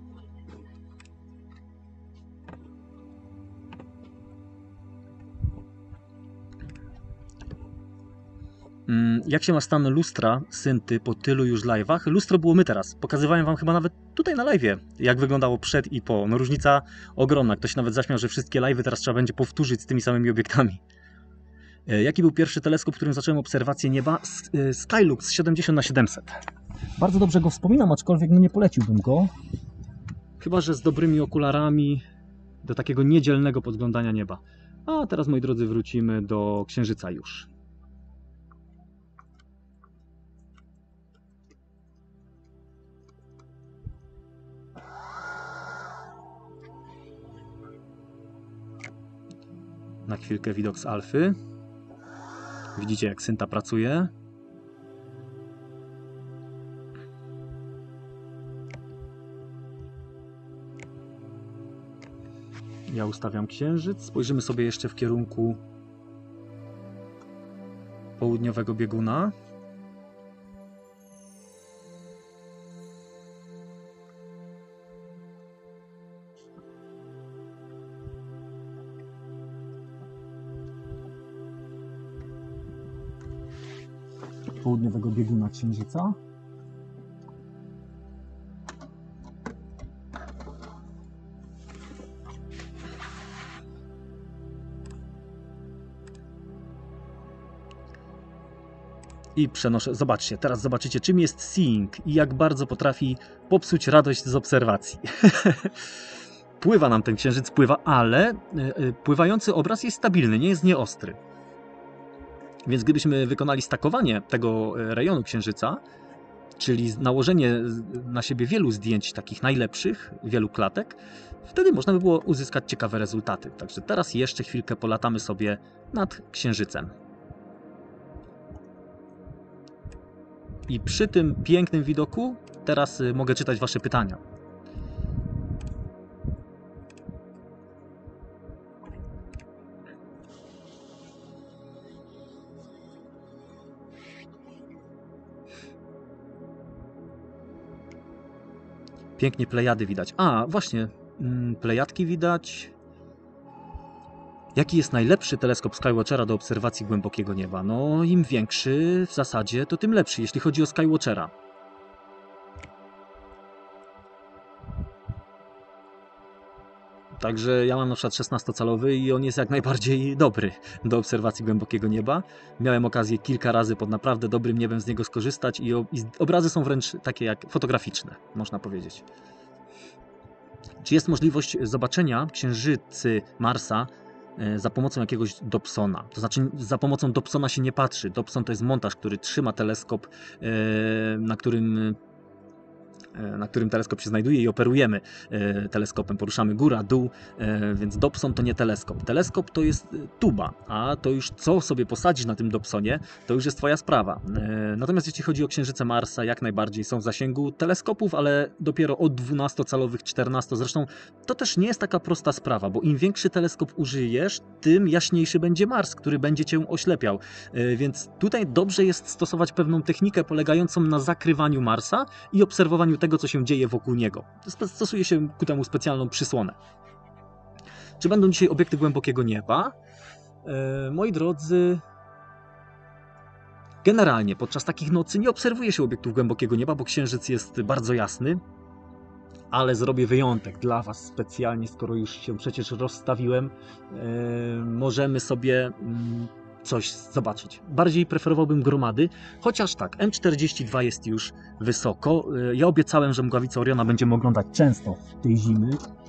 Jak się ma stan lustra, Synty, po tylu już live'ach? Lustro było my teraz. Pokazywałem wam chyba nawet tutaj na live'ie, jak wyglądało przed i po. No różnica ogromna. Ktoś nawet zaśmiał, że wszystkie live'y teraz trzeba będzie powtórzyć z tymi samymi obiektami. Jaki był pierwszy teleskop, którym zacząłem obserwację nieba? Skylux siedemdziesiąt na siedemset. Bardzo dobrze go wspominam, aczkolwiek no nie poleciłbym go. Chyba że z dobrymi okularami do takiego niedzielnego podglądania nieba. A teraz, moi drodzy, wrócimy do Księżyca już. Na chwilkę widok z alfy. Widzicie, jak Synta pracuje. Ja ustawiam Księżyc. Spojrzymy sobie jeszcze w kierunku południowego bieguna. Południowego bieguna Księżyca. I przenoszę. Zobaczcie, teraz zobaczycie, czym jest seeing i jak bardzo potrafi popsuć radość z obserwacji. Pływa nam ten księżyc, pływa, ale pływający obraz jest stabilny, nie jest nieostry. Więc gdybyśmy wykonali stakowanie tego rejonu księżyca, czyli nałożenie na siebie wielu zdjęć takich najlepszych, wielu klatek, wtedy można by było uzyskać ciekawe rezultaty. Także teraz jeszcze chwilkę polatamy sobie nad księżycem. I przy tym pięknym widoku teraz mogę czytać wasze pytania. Pięknie Plejady widać. A, właśnie, Plejadki widać. Jaki jest najlepszy teleskop Skywatchera do obserwacji głębokiego nieba? No, im większy w zasadzie, to tym lepszy, jeśli chodzi o Skywatchera. Także ja mam na przykład szesnastocalowy i on jest jak najbardziej dobry do obserwacji głębokiego nieba. Miałem okazję kilka razy pod naprawdę dobrym niebem z niego skorzystać i, i obrazy są wręcz takie jak fotograficzne, można powiedzieć. Czy jest możliwość zobaczenia księżycy Marsa za pomocą jakiegoś Dobsona. To znaczy za pomocą Dobsona się nie patrzy. Dobson to jest montaż, który trzyma teleskop, na którym na którym teleskop się znajduje i operujemy teleskopem. Poruszamy góra, dół, więc Dobson to nie teleskop. Teleskop to jest tuba, a to już co sobie posadzisz na tym Dobsonie, to już jest twoja sprawa. Natomiast jeśli chodzi o księżyce Marsa, jak najbardziej są w zasięgu teleskopów, ale dopiero od dwunastocalowych, czternasto. Zresztą to też nie jest taka prosta sprawa, bo im większy teleskop użyjesz, tym jaśniejszy będzie Mars, który będzie cię oślepiał. Więc tutaj dobrze jest stosować pewną technikę polegającą na zakrywaniu Marsa i obserwowaniu tego, co się dzieje wokół niego. Stosuje się ku temu specjalną przysłonę. Czy będą dzisiaj obiekty głębokiego nieba? E, moi drodzy, generalnie podczas takich nocy nie obserwuje się obiektów głębokiego nieba, bo księżyc jest bardzo jasny, ale zrobię wyjątek dla was specjalnie, skoro już się przecież rozstawiłem. E, możemy sobie mm, coś zobaczyć. Bardziej preferowałbym gromady, chociaż tak, M czterdzieści dwa jest już wysoko. Ja obiecałem, że Mgławicę Oriona będziemy oglądać często tej zimy,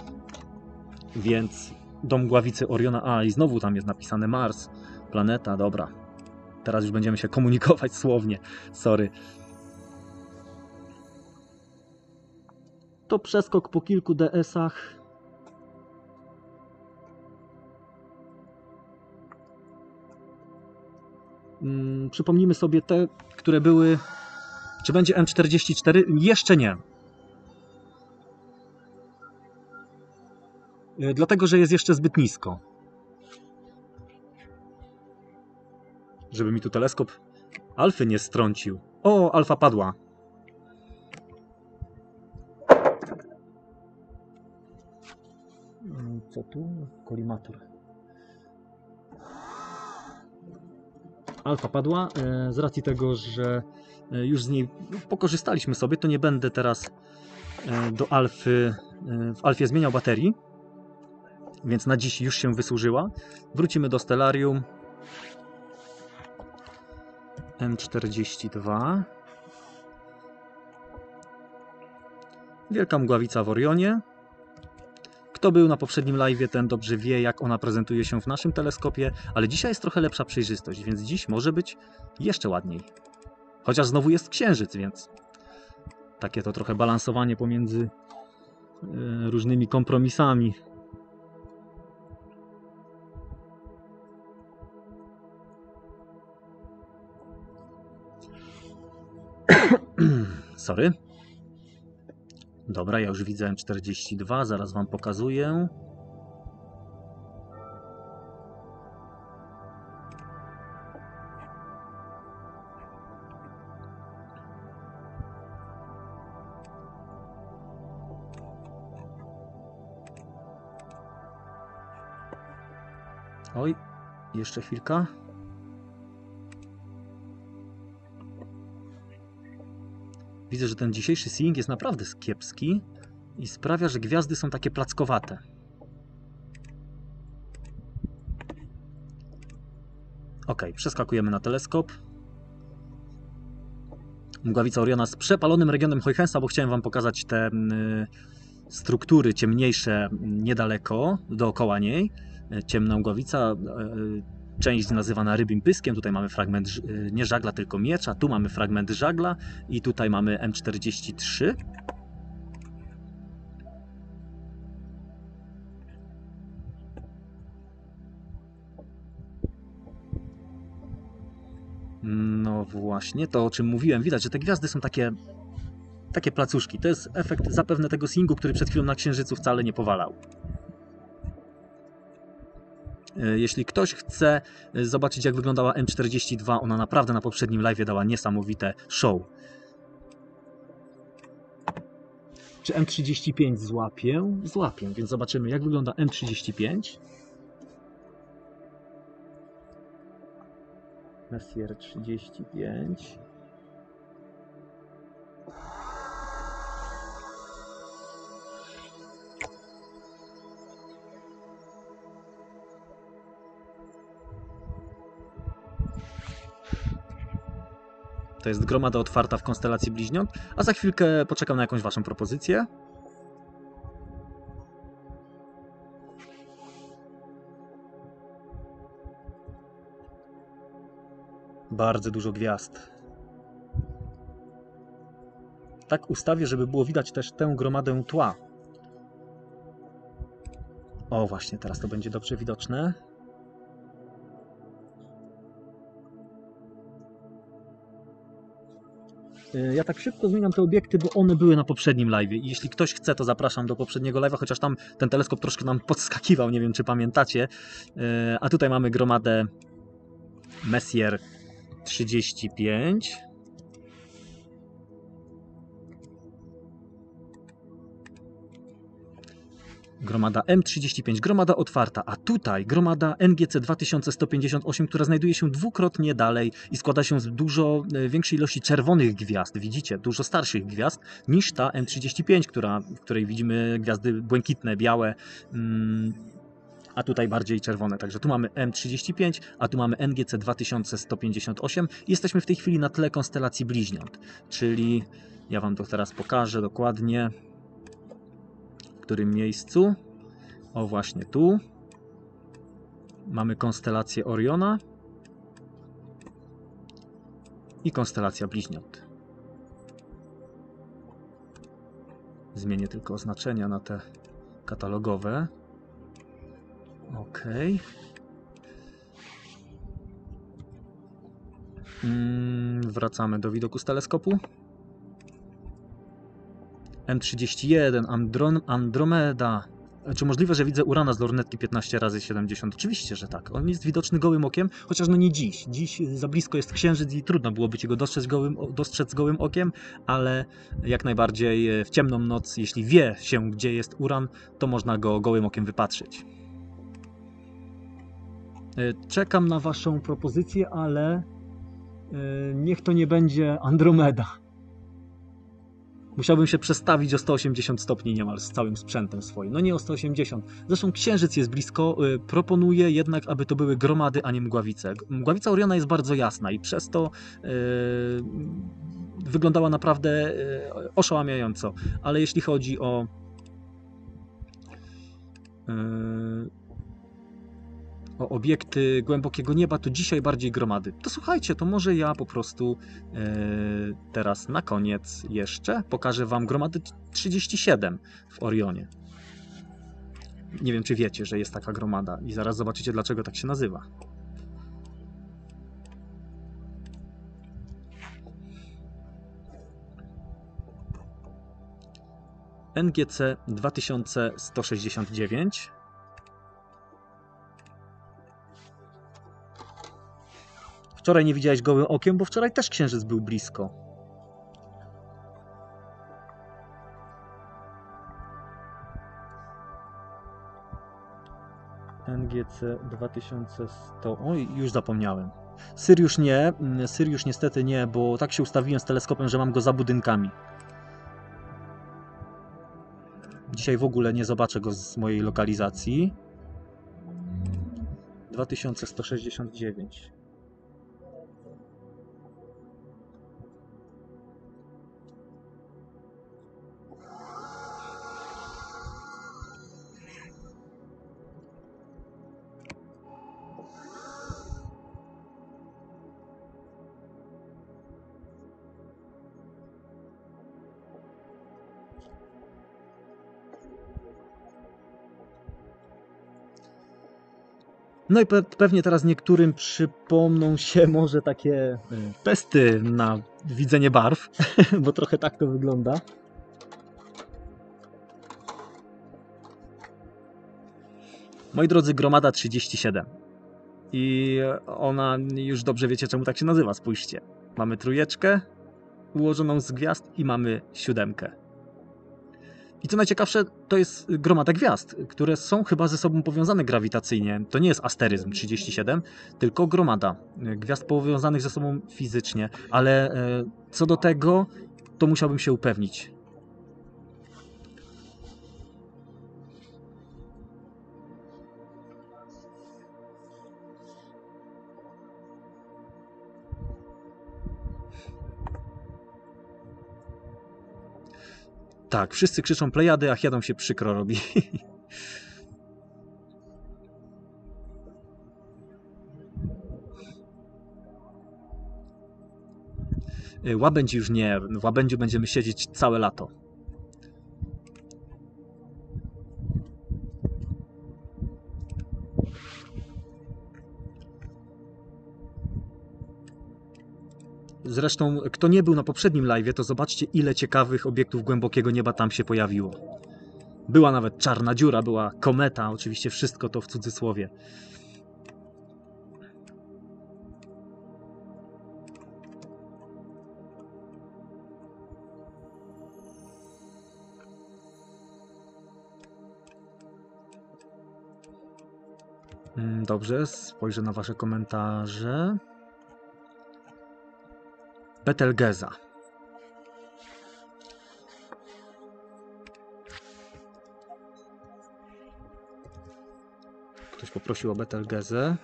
więc do Mgławicy Oriona... A, i znowu tam jest napisane Mars, planeta, dobra. Teraz już będziemy się komunikować słownie, sorry. To przeskok po kilku D S-ach. Hmm, przypomnijmy sobie te, które były... Czy będzie M czterdzieści cztery? Jeszcze nie. Dlatego, że jest jeszcze zbyt nisko. Żeby mi tu teleskop alfy nie strącił. O, alfa padła. Co tu? Kolimator. Alfa padła. Z racji tego, że już z niej pokorzystaliśmy sobie, to nie będę teraz do alfy, w alfie zmieniał baterii. Więc na dziś już się wysłużyła. Wrócimy do Stellarium. M czterdzieści dwa. Wielka Mgławica w Orionie. Kto był na poprzednim live'ie, ten dobrze wie, jak ona prezentuje się w naszym teleskopie, ale dzisiaj jest trochę lepsza przejrzystość, więc dziś może być jeszcze ładniej. Chociaż znowu jest księżyc, więc takie to trochę balansowanie pomiędzy yy, różnymi kompromisami. Sorry. Dobra, ja już widzę M czterdzieści dwa, zaraz wam pokazuję. Oj, jeszcze chwilka. Widzę, że ten dzisiejszy seeing jest naprawdę kiepski i sprawia, że gwiazdy są takie plackowate. Ok, przeskakujemy na teleskop. Mgławica Oriona z przepalonym regionem Huygensa, bo chciałem wam pokazać te y, struktury ciemniejsze niedaleko, dookoła niej. Ciemna mgławica, y, część nazywana rybim pyskiem, tutaj mamy fragment nie żagla, tylko miecza, tu mamy fragment żagla i tutaj mamy M czterdzieści trzy. No właśnie, to o czym mówiłem, widać, że te gwiazdy są takie, takie placuszki. To jest efekt zapewne tego singu, który przed chwilą na Księżycu wcale nie powalał. Jeśli ktoś chce zobaczyć, jak wyglądała M czterdzieści dwa, ona naprawdę na poprzednim live'ie dała niesamowite show. Czy M trzydzieści pięć złapię? Złapię, więc zobaczymy, jak wygląda M trzydzieści pięć. Messier trzydzieści pięć. To jest gromada otwarta w konstelacji Bliźniąt, a za chwilkę poczekam na jakąś waszą propozycję. Bardzo dużo gwiazd. Tak ustawię, żeby było widać też tę gromadę tła. O, właśnie, teraz to będzie dobrze widoczne. Ja tak szybko zmieniam te obiekty, bo one były na poprzednim live'ie. I jeśli ktoś chce, to zapraszam do poprzedniego live'a, chociaż tam ten teleskop troszkę nam podskakiwał, nie wiem czy pamiętacie. A tutaj mamy gromadę Messier trzydzieści pięć. Gromada M trzydzieści pięć, gromada otwarta, a tutaj gromada N G C dwa tysiące sto pięćdziesiąt osiem, która znajduje się dwukrotnie dalej i składa się z dużo większej ilości czerwonych gwiazd, widzicie, dużo starszych gwiazd niż ta M trzydzieści pięć, która, w której widzimy gwiazdy błękitne, białe, mm, a tutaj bardziej czerwone. Także tu mamy M trzydzieści pięć, a tu mamy N G C dwa tysiące sto pięćdziesiąt osiem. Jesteśmy w tej chwili na tle konstelacji bliźniąt, czyli ja Wam to teraz pokażę dokładnie. W którym miejscu? O, właśnie tu. Mamy konstelację Oriona i konstelacja bliźniąt. Zmienię tylko oznaczenia na te katalogowe. OK. Mm, wracamy do widoku z teleskopu. M trzydzieści jeden, Andron, Andromeda. Czy możliwe, że widzę Urana z lornetki piętnaście razy siedemdziesiąt? Oczywiście, że tak. On jest widoczny gołym okiem, chociaż no nie dziś. Dziś za blisko jest Księżyc i trudno byłoby ci go dostrzec gołym, dostrzec gołym okiem, ale jak najbardziej w ciemną noc, jeśli wie się, gdzie jest Uran, to można go gołym okiem wypatrzyć. Czekam na Waszą propozycję, ale niech to nie będzie Andromeda. Musiałbym się przestawić o sto osiemdziesiąt stopni niemal z całym sprzętem swoim. No nie o sto osiemdziesiąt. Zresztą Księżyc jest blisko. Proponuję jednak, aby to były gromady, a nie mgławice. Mgławica Oriona jest bardzo jasna i przez to yy, wyglądała naprawdę yy, oszałamiająco. Ale jeśli chodzi o yy, o obiekty głębokiego nieba, to dzisiaj bardziej gromady. To słuchajcie, to może ja po prostu yy, teraz na koniec jeszcze pokażę Wam gromadę trzydzieści siedem w Orionie. Nie wiem, czy wiecie, że jest taka gromada i zaraz zobaczycie, dlaczego tak się nazywa. N G C dwa tysiące sto sześćdziesiąt dziewięć. Wczoraj nie widziałeś gołym okiem, bo wczoraj też Księżyc był blisko. N G C dwa tysiące sto... Oj, już zapomniałem. Syriusz nie, Syriusz niestety nie, bo tak się ustawiłem z teleskopem, że mam go za budynkami. Dzisiaj w ogóle nie zobaczę go z mojej lokalizacji. dwa tysiące sto sześćdziesiąt dziewięć. No i pe pewnie teraz niektórym przypomną się może takie testy na widzenie barw, bo trochę tak to wygląda. Moi drodzy, gromada trzydzieści siedem. I ona, już dobrze wiecie, czemu tak się nazywa, spójrzcie. Mamy trójeczkę ułożoną z gwiazd i mamy siódemkę. I co najciekawsze, to jest gromada gwiazd, które są chyba ze sobą powiązane grawitacyjnie. To nie jest asteryzm trzydzieści siedem, tylko gromada gwiazd powiązanych ze sobą fizycznie. Ale co do tego, to musiałbym się upewnić. Tak, wszyscy krzyczą Plejady, a Chiadom się przykro robi. Łabędzi już nie, w łabędziu będziemy siedzieć całe lato. Zresztą, kto nie był na poprzednim live'ie, to zobaczcie, ile ciekawych obiektów głębokiego nieba tam się pojawiło. Była nawet czarna dziura, była kometa, oczywiście wszystko to w cudzysłowie. Dobrze, spojrzę na wasze komentarze. Betelgeza. Ktoś poprosił o Betelgezę.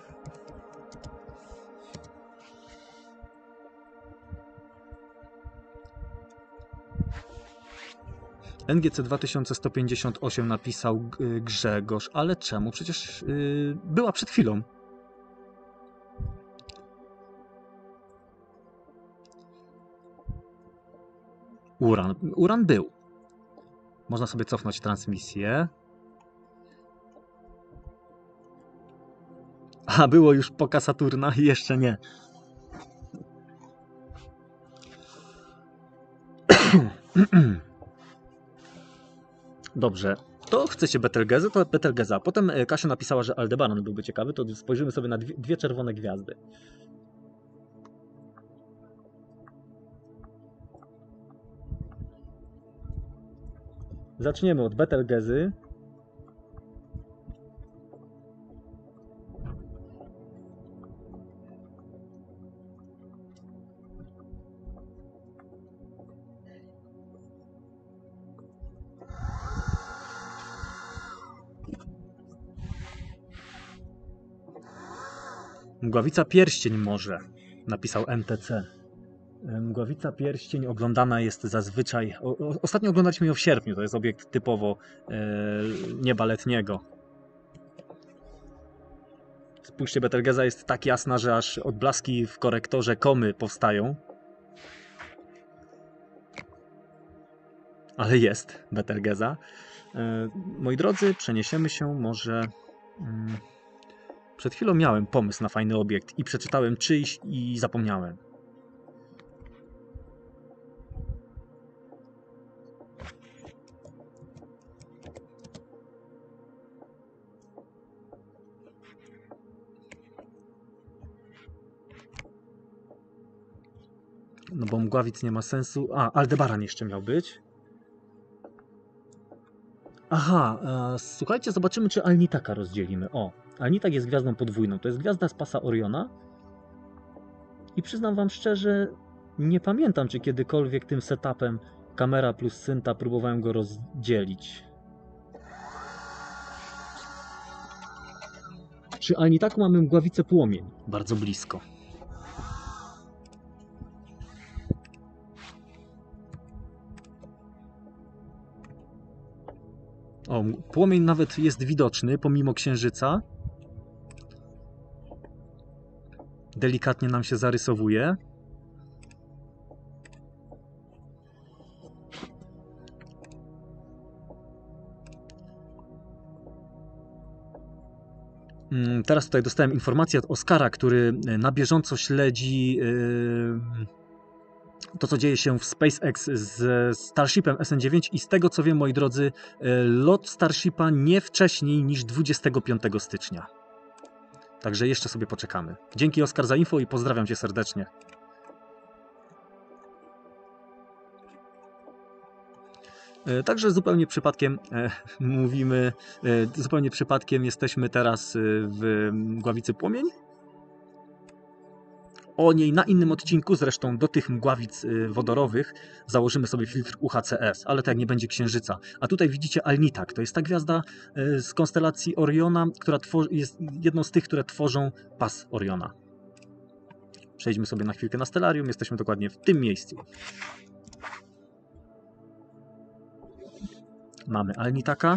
N G C dwa tysiące sto pięćdziesiąt osiem napisał Grzegorz, ale czemu? Przecież yy, była przed chwilą. Uran. Uran był. Można sobie cofnąć transmisję. A, było już Poka Saturna? Jeszcze nie. Dobrze. To chcecie Betelgezę, to Betelgeza. Potem Kasia napisała, że Aldebaran byłby ciekawy, to spojrzymy sobie na dwie, dwie czerwone gwiazdy. Zaczniemy od Betelgezy. Mgławica Pierścień może, napisał N T C. Mgławica Pierścień oglądana jest zazwyczaj... O, o, ostatnio oglądaliśmy ją w sierpniu, to jest obiekt typowo e, nieba letniego. Spójrzcie, Betelgeza jest tak jasna, że aż odblaski w korektorze komy powstają. Ale jest Betelgeza. E, moi drodzy, przeniesiemy się może... Mm, przed chwilą miałem pomysł na fajny obiekt i przeczytałem czyjś i zapomniałem. No bo mgławic nie ma sensu. A, Aldebaran jeszcze miał być. Aha, e, słuchajcie, zobaczymy, czy Alnitaka rozdzielimy. O, Alnitak jest gwiazdą podwójną. To jest gwiazda z pasa Oriona. I przyznam wam szczerze, nie pamiętam, czy kiedykolwiek tym setupem kamera plus synta próbowałem go rozdzielić. Przy Alnitaku mamy mgławicę płomień. Bardzo blisko. O, płomień nawet jest widoczny, pomimo księżyca. Delikatnie nam się zarysowuje. Teraz tutaj dostałem informację od Oskara, który na bieżąco śledzi to, co dzieje się w SpaceX z Starshipem S N dziewięć i z tego, co wiem, moi drodzy, lot Starshipa nie wcześniej niż dwudziestego piątego stycznia. Także jeszcze sobie poczekamy. Dzięki, Oskar, za info i pozdrawiam cię serdecznie. Także zupełnie przypadkiem e, mówimy, e, zupełnie przypadkiem jesteśmy teraz w mgławicy płomień. O niej na innym odcinku, zresztą do tych mgławic wodorowych założymy sobie filtr U H C S, ale tak nie będzie księżyca. A tutaj widzicie Alnitak, to jest ta gwiazda z konstelacji Oriona, która jest jedną z tych, które tworzą pas Oriona. Przejdźmy sobie na chwilkę na stelarium, jesteśmy dokładnie w tym miejscu. Mamy Alnitaka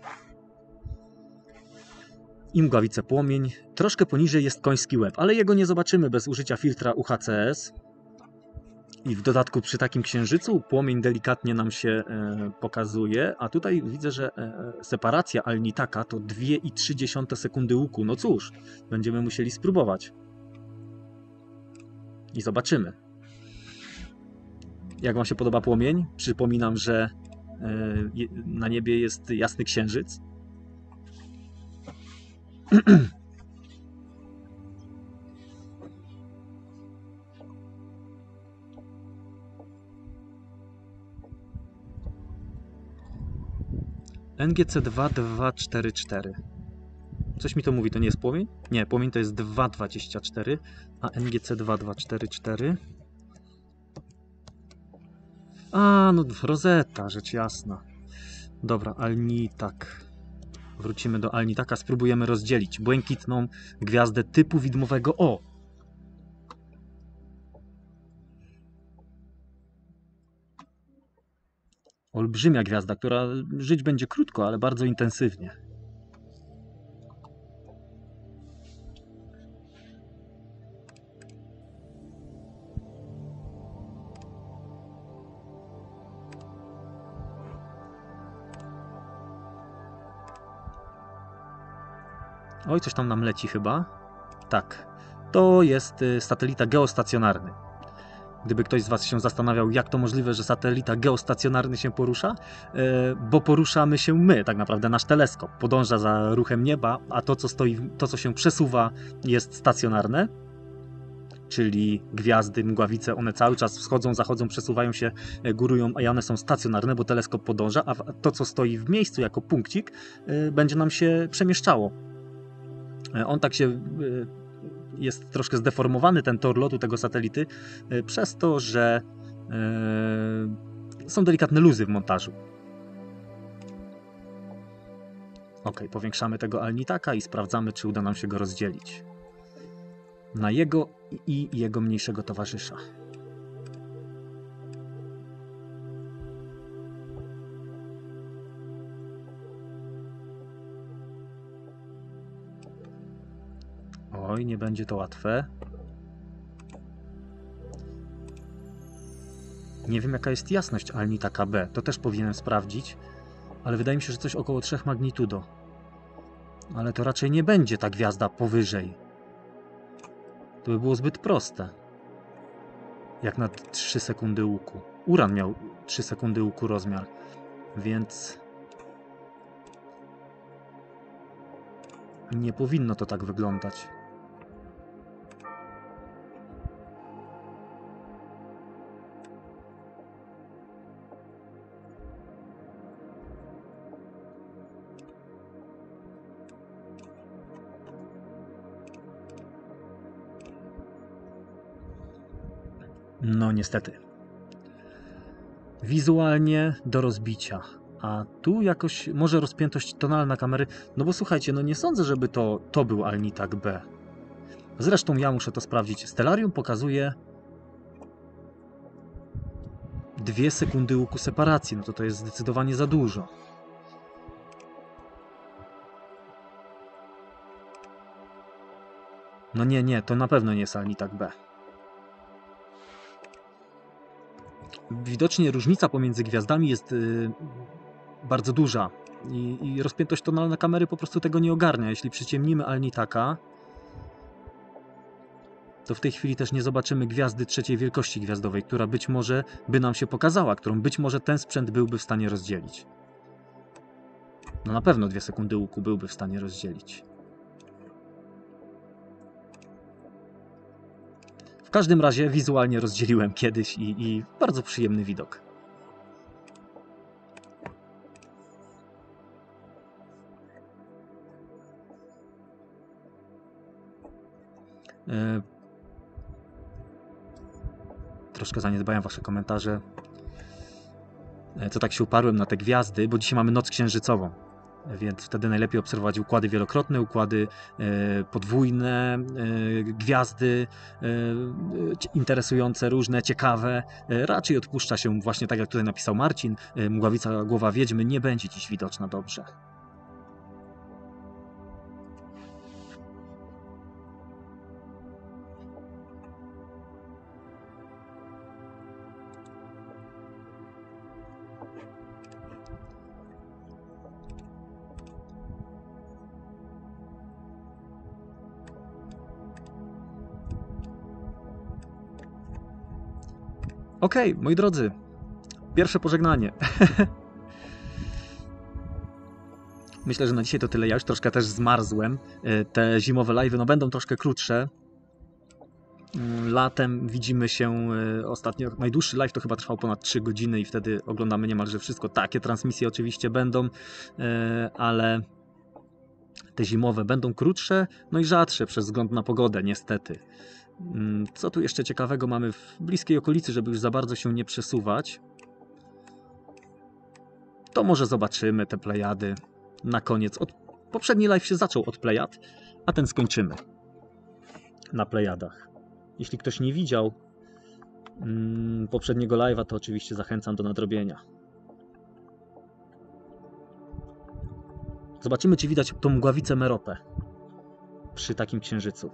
i mgławicę płomień. Troszkę poniżej jest koński łeb, ale jego nie zobaczymy bez użycia filtra U H C S. I w dodatku przy takim księżycu płomień delikatnie nam się e, pokazuje, a tutaj widzę, że e, separacja Alnitaka to dwie i trzy dziesiąte sekundy łuku. No cóż, będziemy musieli spróbować. I zobaczymy. Jak wam się podoba płomień? Przypominam, że e, na niebie jest jasny księżyc. N G C dwa dwa cztery cztery. Coś mi to mówi, to nie jest płomień? Nie, płomień to jest dwa dwadzieścia cztery, a N G C dwa dwa cztery cztery. A, no Rosetta, rzecz jasna. Dobra, Alnitak. Wrócimy do Alnitaka, spróbujemy rozdzielić błękitną gwiazdę typu widmowego O. Olbrzymia gwiazda, która żyć będzie krótko, ale bardzo intensywnie. Oj, coś tam nam leci chyba. Tak, to jest satelita geostacjonarny. Gdyby ktoś z was się zastanawiał, jak to możliwe, że satelita geostacjonarny się porusza, bo poruszamy się my, tak naprawdę nasz teleskop podąża za ruchem nieba, a to, co stoi, to, co się przesuwa, jest stacjonarne, czyli gwiazdy, mgławice, one cały czas wschodzą, zachodzą, przesuwają się, górują, a one są stacjonarne, bo teleskop podąża, a to, co stoi w miejscu jako punkcik, będzie nam się przemieszczało. On tak się... jest troszkę zdeformowany, ten tor lotu tego satelity, przez to, że yy, są delikatne luzy w montażu. Ok, powiększamy tego Alnitaka i sprawdzamy, czy uda nam się go rozdzielić na jego i jego mniejszego towarzysza. Oj, nie będzie to łatwe. Nie wiem, jaka jest jasność Alnitaka B. To też powinienem sprawdzić, ale wydaje mi się, że coś około trzech magnitudo. Ale to raczej nie będzie ta gwiazda powyżej. To by było zbyt proste. Jak na trzy sekundy łuku. Uran miał trzy sekundy łuku rozmiar, więc nie powinno to tak wyglądać. No niestety. Wizualnie do rozbicia. A tu jakoś może rozpiętość tonalna kamery. No bo słuchajcie, no nie sądzę, żeby to, to był Alnitak B. Zresztą ja muszę to sprawdzić. Stellarium pokazuje dwie sekundy łuku separacji. No to to jest zdecydowanie za dużo. No nie, nie, to na pewno nie jest Alnitak B. Widocznie różnica pomiędzy gwiazdami jest yy, bardzo duża I, i rozpiętość tonalna kamery po prostu tego nie ogarnia. Jeśli przyciemnimy Alnitaka, to w tej chwili też nie zobaczymy gwiazdy trzeciej wielkości gwiazdowej, która być może by nam się pokazała, którą być może ten sprzęt byłby w stanie rozdzielić. No na pewno dwie sekundy łuku byłby w stanie rozdzielić. W każdym razie wizualnie rozdzieliłem kiedyś i, i bardzo przyjemny widok. Yy, troszkę zaniedbałem wasze komentarze. Yy, co tak się uparłem na te gwiazdy, bo dzisiaj mamy noc księżycową. Więc wtedy najlepiej obserwować układy wielokrotne, układy e, podwójne, e, gwiazdy e, interesujące, różne, ciekawe. E, raczej odpuszcza się właśnie tak, jak tutaj napisał Marcin, e, mgławica głowa wiedźmy nie będzie dziś widoczna dobrze. Okej, okay, moi drodzy, pierwsze pożegnanie. Myślę, że na dzisiaj to tyle. Ja już troszkę też zmarzłem. Te zimowe live'y no, będą troszkę krótsze. Latem widzimy się ostatnio. Najdłuższy live to chyba trwał ponad trzy godziny i wtedy oglądamy niemalże wszystko. Takie transmisje oczywiście będą, ale te zimowe będą krótsze, no i rzadsze przez wzgląd na pogodę, niestety. Co tu jeszcze ciekawego mamy w bliskiej okolicy, żeby już za bardzo się nie przesuwać? To może zobaczymy te Plejady na koniec. Od... Poprzedni live się zaczął od Plejad, a ten skończymy na Plejadach. Jeśli ktoś nie widział mm, poprzedniego live'a, to oczywiście zachęcam do nadrobienia. Zobaczymy, czy widać tą mgławicę Meropę przy takim księżycu.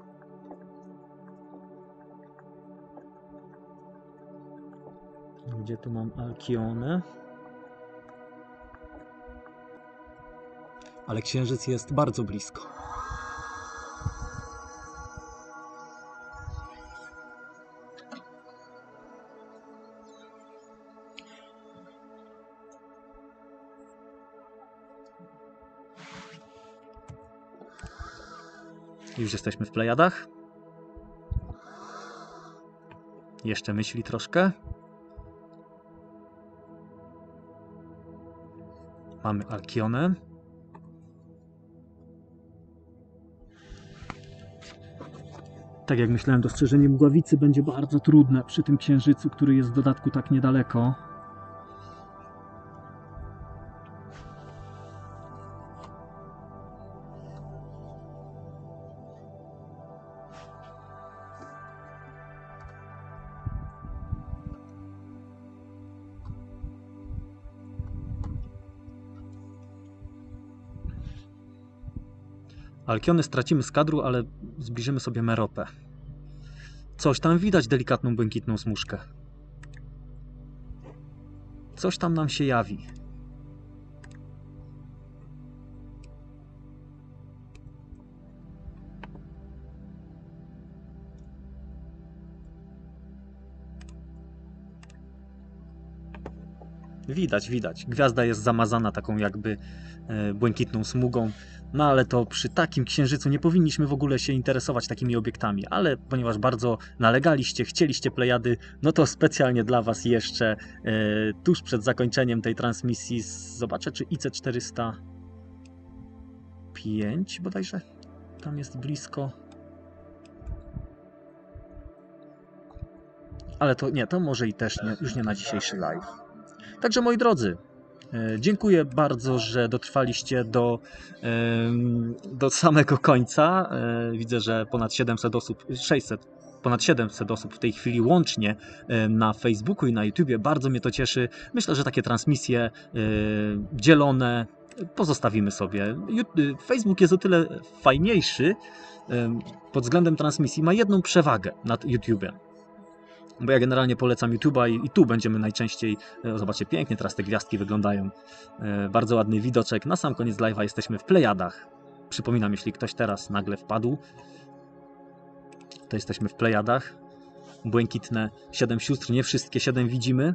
Gdzie tu mam Alkione? Ale księżyc jest bardzo blisko. Już jesteśmy w Plejadach. Jeszcze myśli troszkę. Mamy Alkione. Tak jak myślałem, dostrzeżenie mgławicy będzie bardzo trudne przy tym księżycu, który jest w dodatku tak niedaleko. Alkiony stracimy z kadru, ale zbliżymy sobie Meropę. Coś tam widać, delikatną, błękitną smużkę. Coś tam nam się jawi. Widać, widać. Gwiazda jest zamazana taką jakby e, błękitną smugą. No ale to przy takim księżycu nie powinniśmy w ogóle się interesować takimi obiektami. Ale ponieważ bardzo nalegaliście, chcieliście Plejady, no to specjalnie dla Was jeszcze e, tuż przed zakończeniem tej transmisji zobaczę, czy I C czterysta pięć bodajże tam jest blisko. Ale to nie, to może i też nie, już nie na dzisiejszy live. Także moi drodzy, dziękuję bardzo, że dotrwaliście do, do samego końca. Widzę, że ponad siedemset osób, sześćset, ponad siedemset osób w tej chwili łącznie na Facebooku i na YouTubie. Bardzo mnie to cieszy. Myślę, że takie transmisje dzielone pozostawimy sobie. Facebook jest o tyle fajniejszy pod względem transmisji. Ma jedną przewagę nad YouTubem. Bo ja generalnie polecam YouTube'a i, i tu będziemy najczęściej, e, zobaczcie, pięknie teraz te gwiazdki wyglądają, e, bardzo ładny widoczek. Na sam koniec live'a jesteśmy w Plejadach. Przypominam, jeśli ktoś teraz nagle wpadł, to jesteśmy w Plejadach. Błękitne siedem sióstr, nie wszystkie siedem widzimy.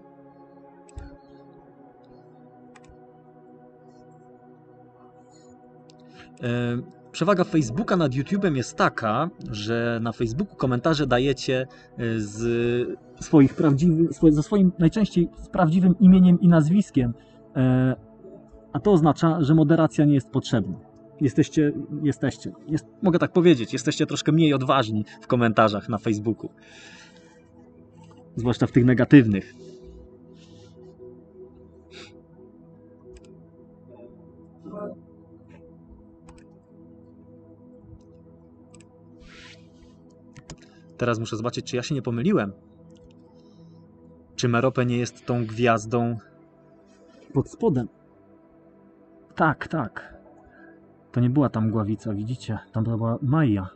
E, Przewaga Facebooka nad YouTube'em jest taka, że na Facebooku komentarze dajecie z swoich prawdziwych, ze swoim najczęściej z prawdziwym imieniem i nazwiskiem, a to oznacza, że moderacja nie jest potrzebna. Jesteście, jesteście, jest, mogę tak powiedzieć, jesteście troszkę mniej odważni w komentarzach na Facebooku. Zwłaszcza w tych negatywnych. Teraz muszę zobaczyć, czy ja się nie pomyliłem. Czy Meropę nie jest tą gwiazdą pod spodem? Tak, tak. To nie była tam mgławica, widzicie? Tam była Maja.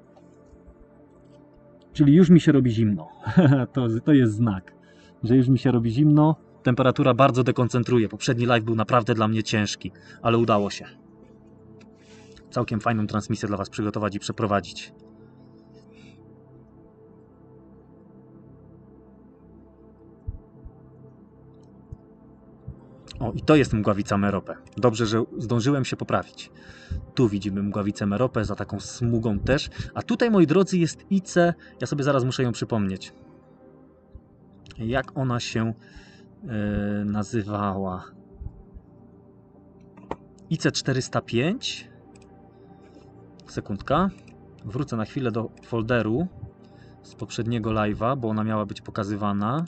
Czyli już mi się robi zimno. to, to jest znak, że już mi się robi zimno. Temperatura bardzo dekoncentruje. Poprzedni live był naprawdę dla mnie ciężki, ale udało się. Całkiem fajną transmisję dla Was przygotować i przeprowadzić. O, i to jest mgławica Merope. Dobrze, że zdążyłem się poprawić. Tu widzimy mgławicę Merope za taką smugą też. A tutaj, moi drodzy, jest I C. Ja sobie zaraz muszę ją przypomnieć. Jak ona się yy, nazywała? I C czterysta pięć. Sekundka. Wrócę na chwilę do folderu z poprzedniego live'a, bo ona miała być pokazywana.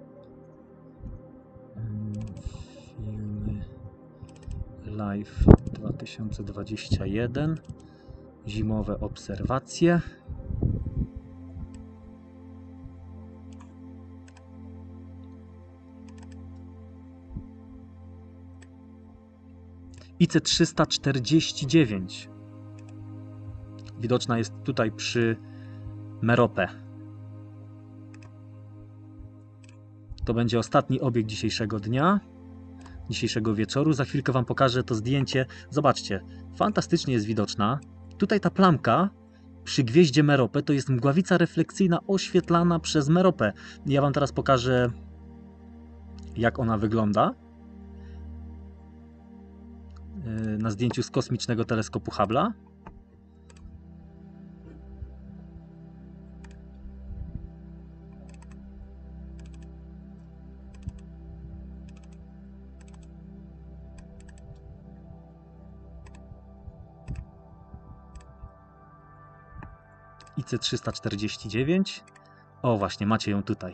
Filmy live dwa tysiące dwadzieścia jeden. Zimowe obserwacje. I C trzysta czterdzieści dziewięć. Widoczna jest tutaj przy Merope. To będzie ostatni obiekt dzisiejszego dnia, dzisiejszego wieczoru. Za chwilkę Wam pokażę to zdjęcie. Zobaczcie, fantastycznie jest widoczna. Tutaj ta plamka przy gwieździe Merope to jest mgławica refleksyjna oświetlana przez Merope. Ja Wam teraz pokażę, jak ona wygląda na zdjęciu z kosmicznego teleskopu Hubble'a. I C trzysta czterdzieści dziewięć. O, właśnie, macie ją tutaj.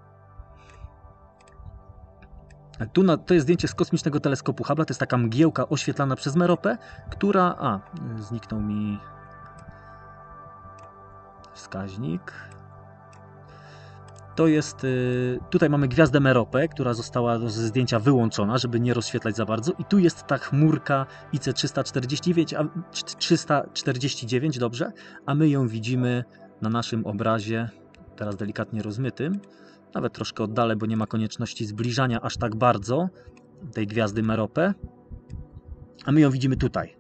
Tu na, to jest zdjęcie z kosmicznego teleskopu Hubble'a. To jest taka mgiełka oświetlana przez Merope, która... A, zniknął mi wskaźnik. To jest... Tutaj mamy gwiazdę Merope, która została ze zdjęcia wyłączona, żeby nie rozświetlać za bardzo. I tu jest ta chmurka I C trzysta czterdzieści dziewięć, a, trzysta czterdzieści dziewięć, dobrze? A my ją widzimy na naszym obrazie, teraz delikatnie rozmytym. Nawet troszkę oddalę, bo nie ma konieczności zbliżania aż tak bardzo tej gwiazdy Merope. A my ją widzimy tutaj.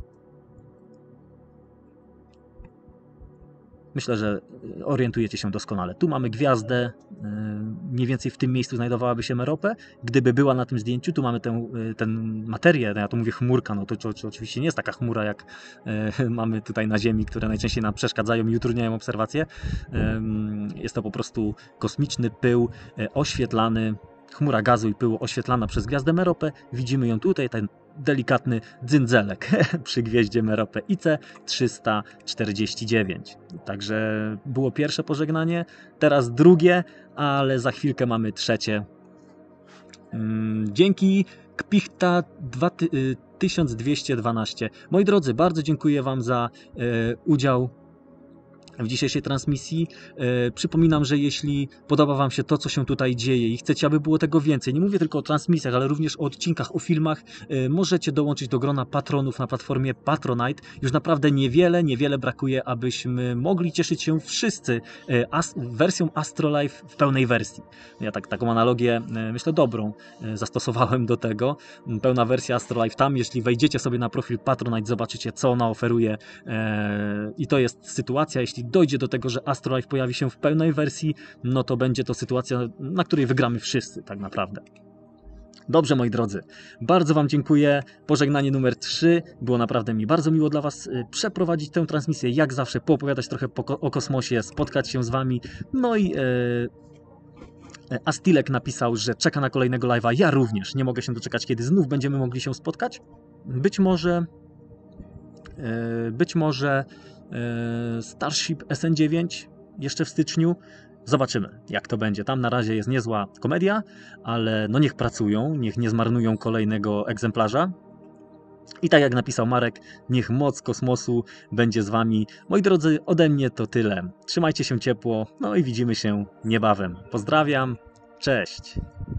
Myślę, że orientujecie się doskonale. Tu mamy gwiazdę, mniej więcej w tym miejscu znajdowałaby się Merope. Gdyby była na tym zdjęciu, tu mamy tę, tę materię, ja tu mówię chmurka, no to, to, to oczywiście nie jest taka chmura, jak mamy tutaj na Ziemi, które najczęściej nam przeszkadzają i utrudniają obserwacje. Jest to po prostu kosmiczny pył oświetlany, chmura gazu i pyłu oświetlana przez gwiazdę Merope. Widzimy ją tutaj, ten delikatny dzyndzelek przy gwieździe Merope I C trzysta czterdzieści dziewięć. Także było pierwsze pożegnanie, teraz drugie, ale za chwilkę mamy trzecie. Dzięki Kpichta tysiąc dwieście dwanaście. Moi drodzy, bardzo dziękuję Wam za udział w dzisiejszej transmisji. E, przypominam, że jeśli podoba Wam się to, co się tutaj dzieje i chcecie, aby było tego więcej, nie mówię tylko o transmisjach, ale również o odcinkach, o filmach, e, możecie dołączyć do grona patronów na platformie Patronite. Już naprawdę niewiele, niewiele brakuje, abyśmy mogli cieszyć się wszyscy e, as wersją Astrolife w pełnej wersji. Ja tak, taką analogię, e, myślę, dobrą e, zastosowałem do tego. Pełna wersja Astrolife tam, jeśli wejdziecie sobie na profil Patronite, zobaczycie, co ona oferuje e, i to jest sytuacja, jeśli dojdzie do tego, że Astrolife pojawi się w pełnej wersji, no to będzie to sytuacja, na której wygramy wszyscy tak naprawdę. Dobrze, moi drodzy, bardzo Wam dziękuję. Pożegnanie numer trzy. Było naprawdę mi bardzo miło dla Was przeprowadzić tę transmisję, jak zawsze poopowiadać trochę o kosmosie, spotkać się z Wami. No i e, Astilek napisał, że czeka na kolejnego live'a. Ja również nie mogę się doczekać, kiedy znów będziemy mogli się spotkać. Być może e, być może Starship S N dziewięć jeszcze w styczniu. Zobaczymy, jak to będzie. Tam na razie jest niezła komedia, ale no niech pracują, niech nie zmarnują kolejnego egzemplarza. I tak jak napisał Marek, niech moc kosmosu będzie z Wami. Moi drodzy, ode mnie to tyle. Trzymajcie się ciepło, no i widzimy się niebawem. Pozdrawiam, cześć!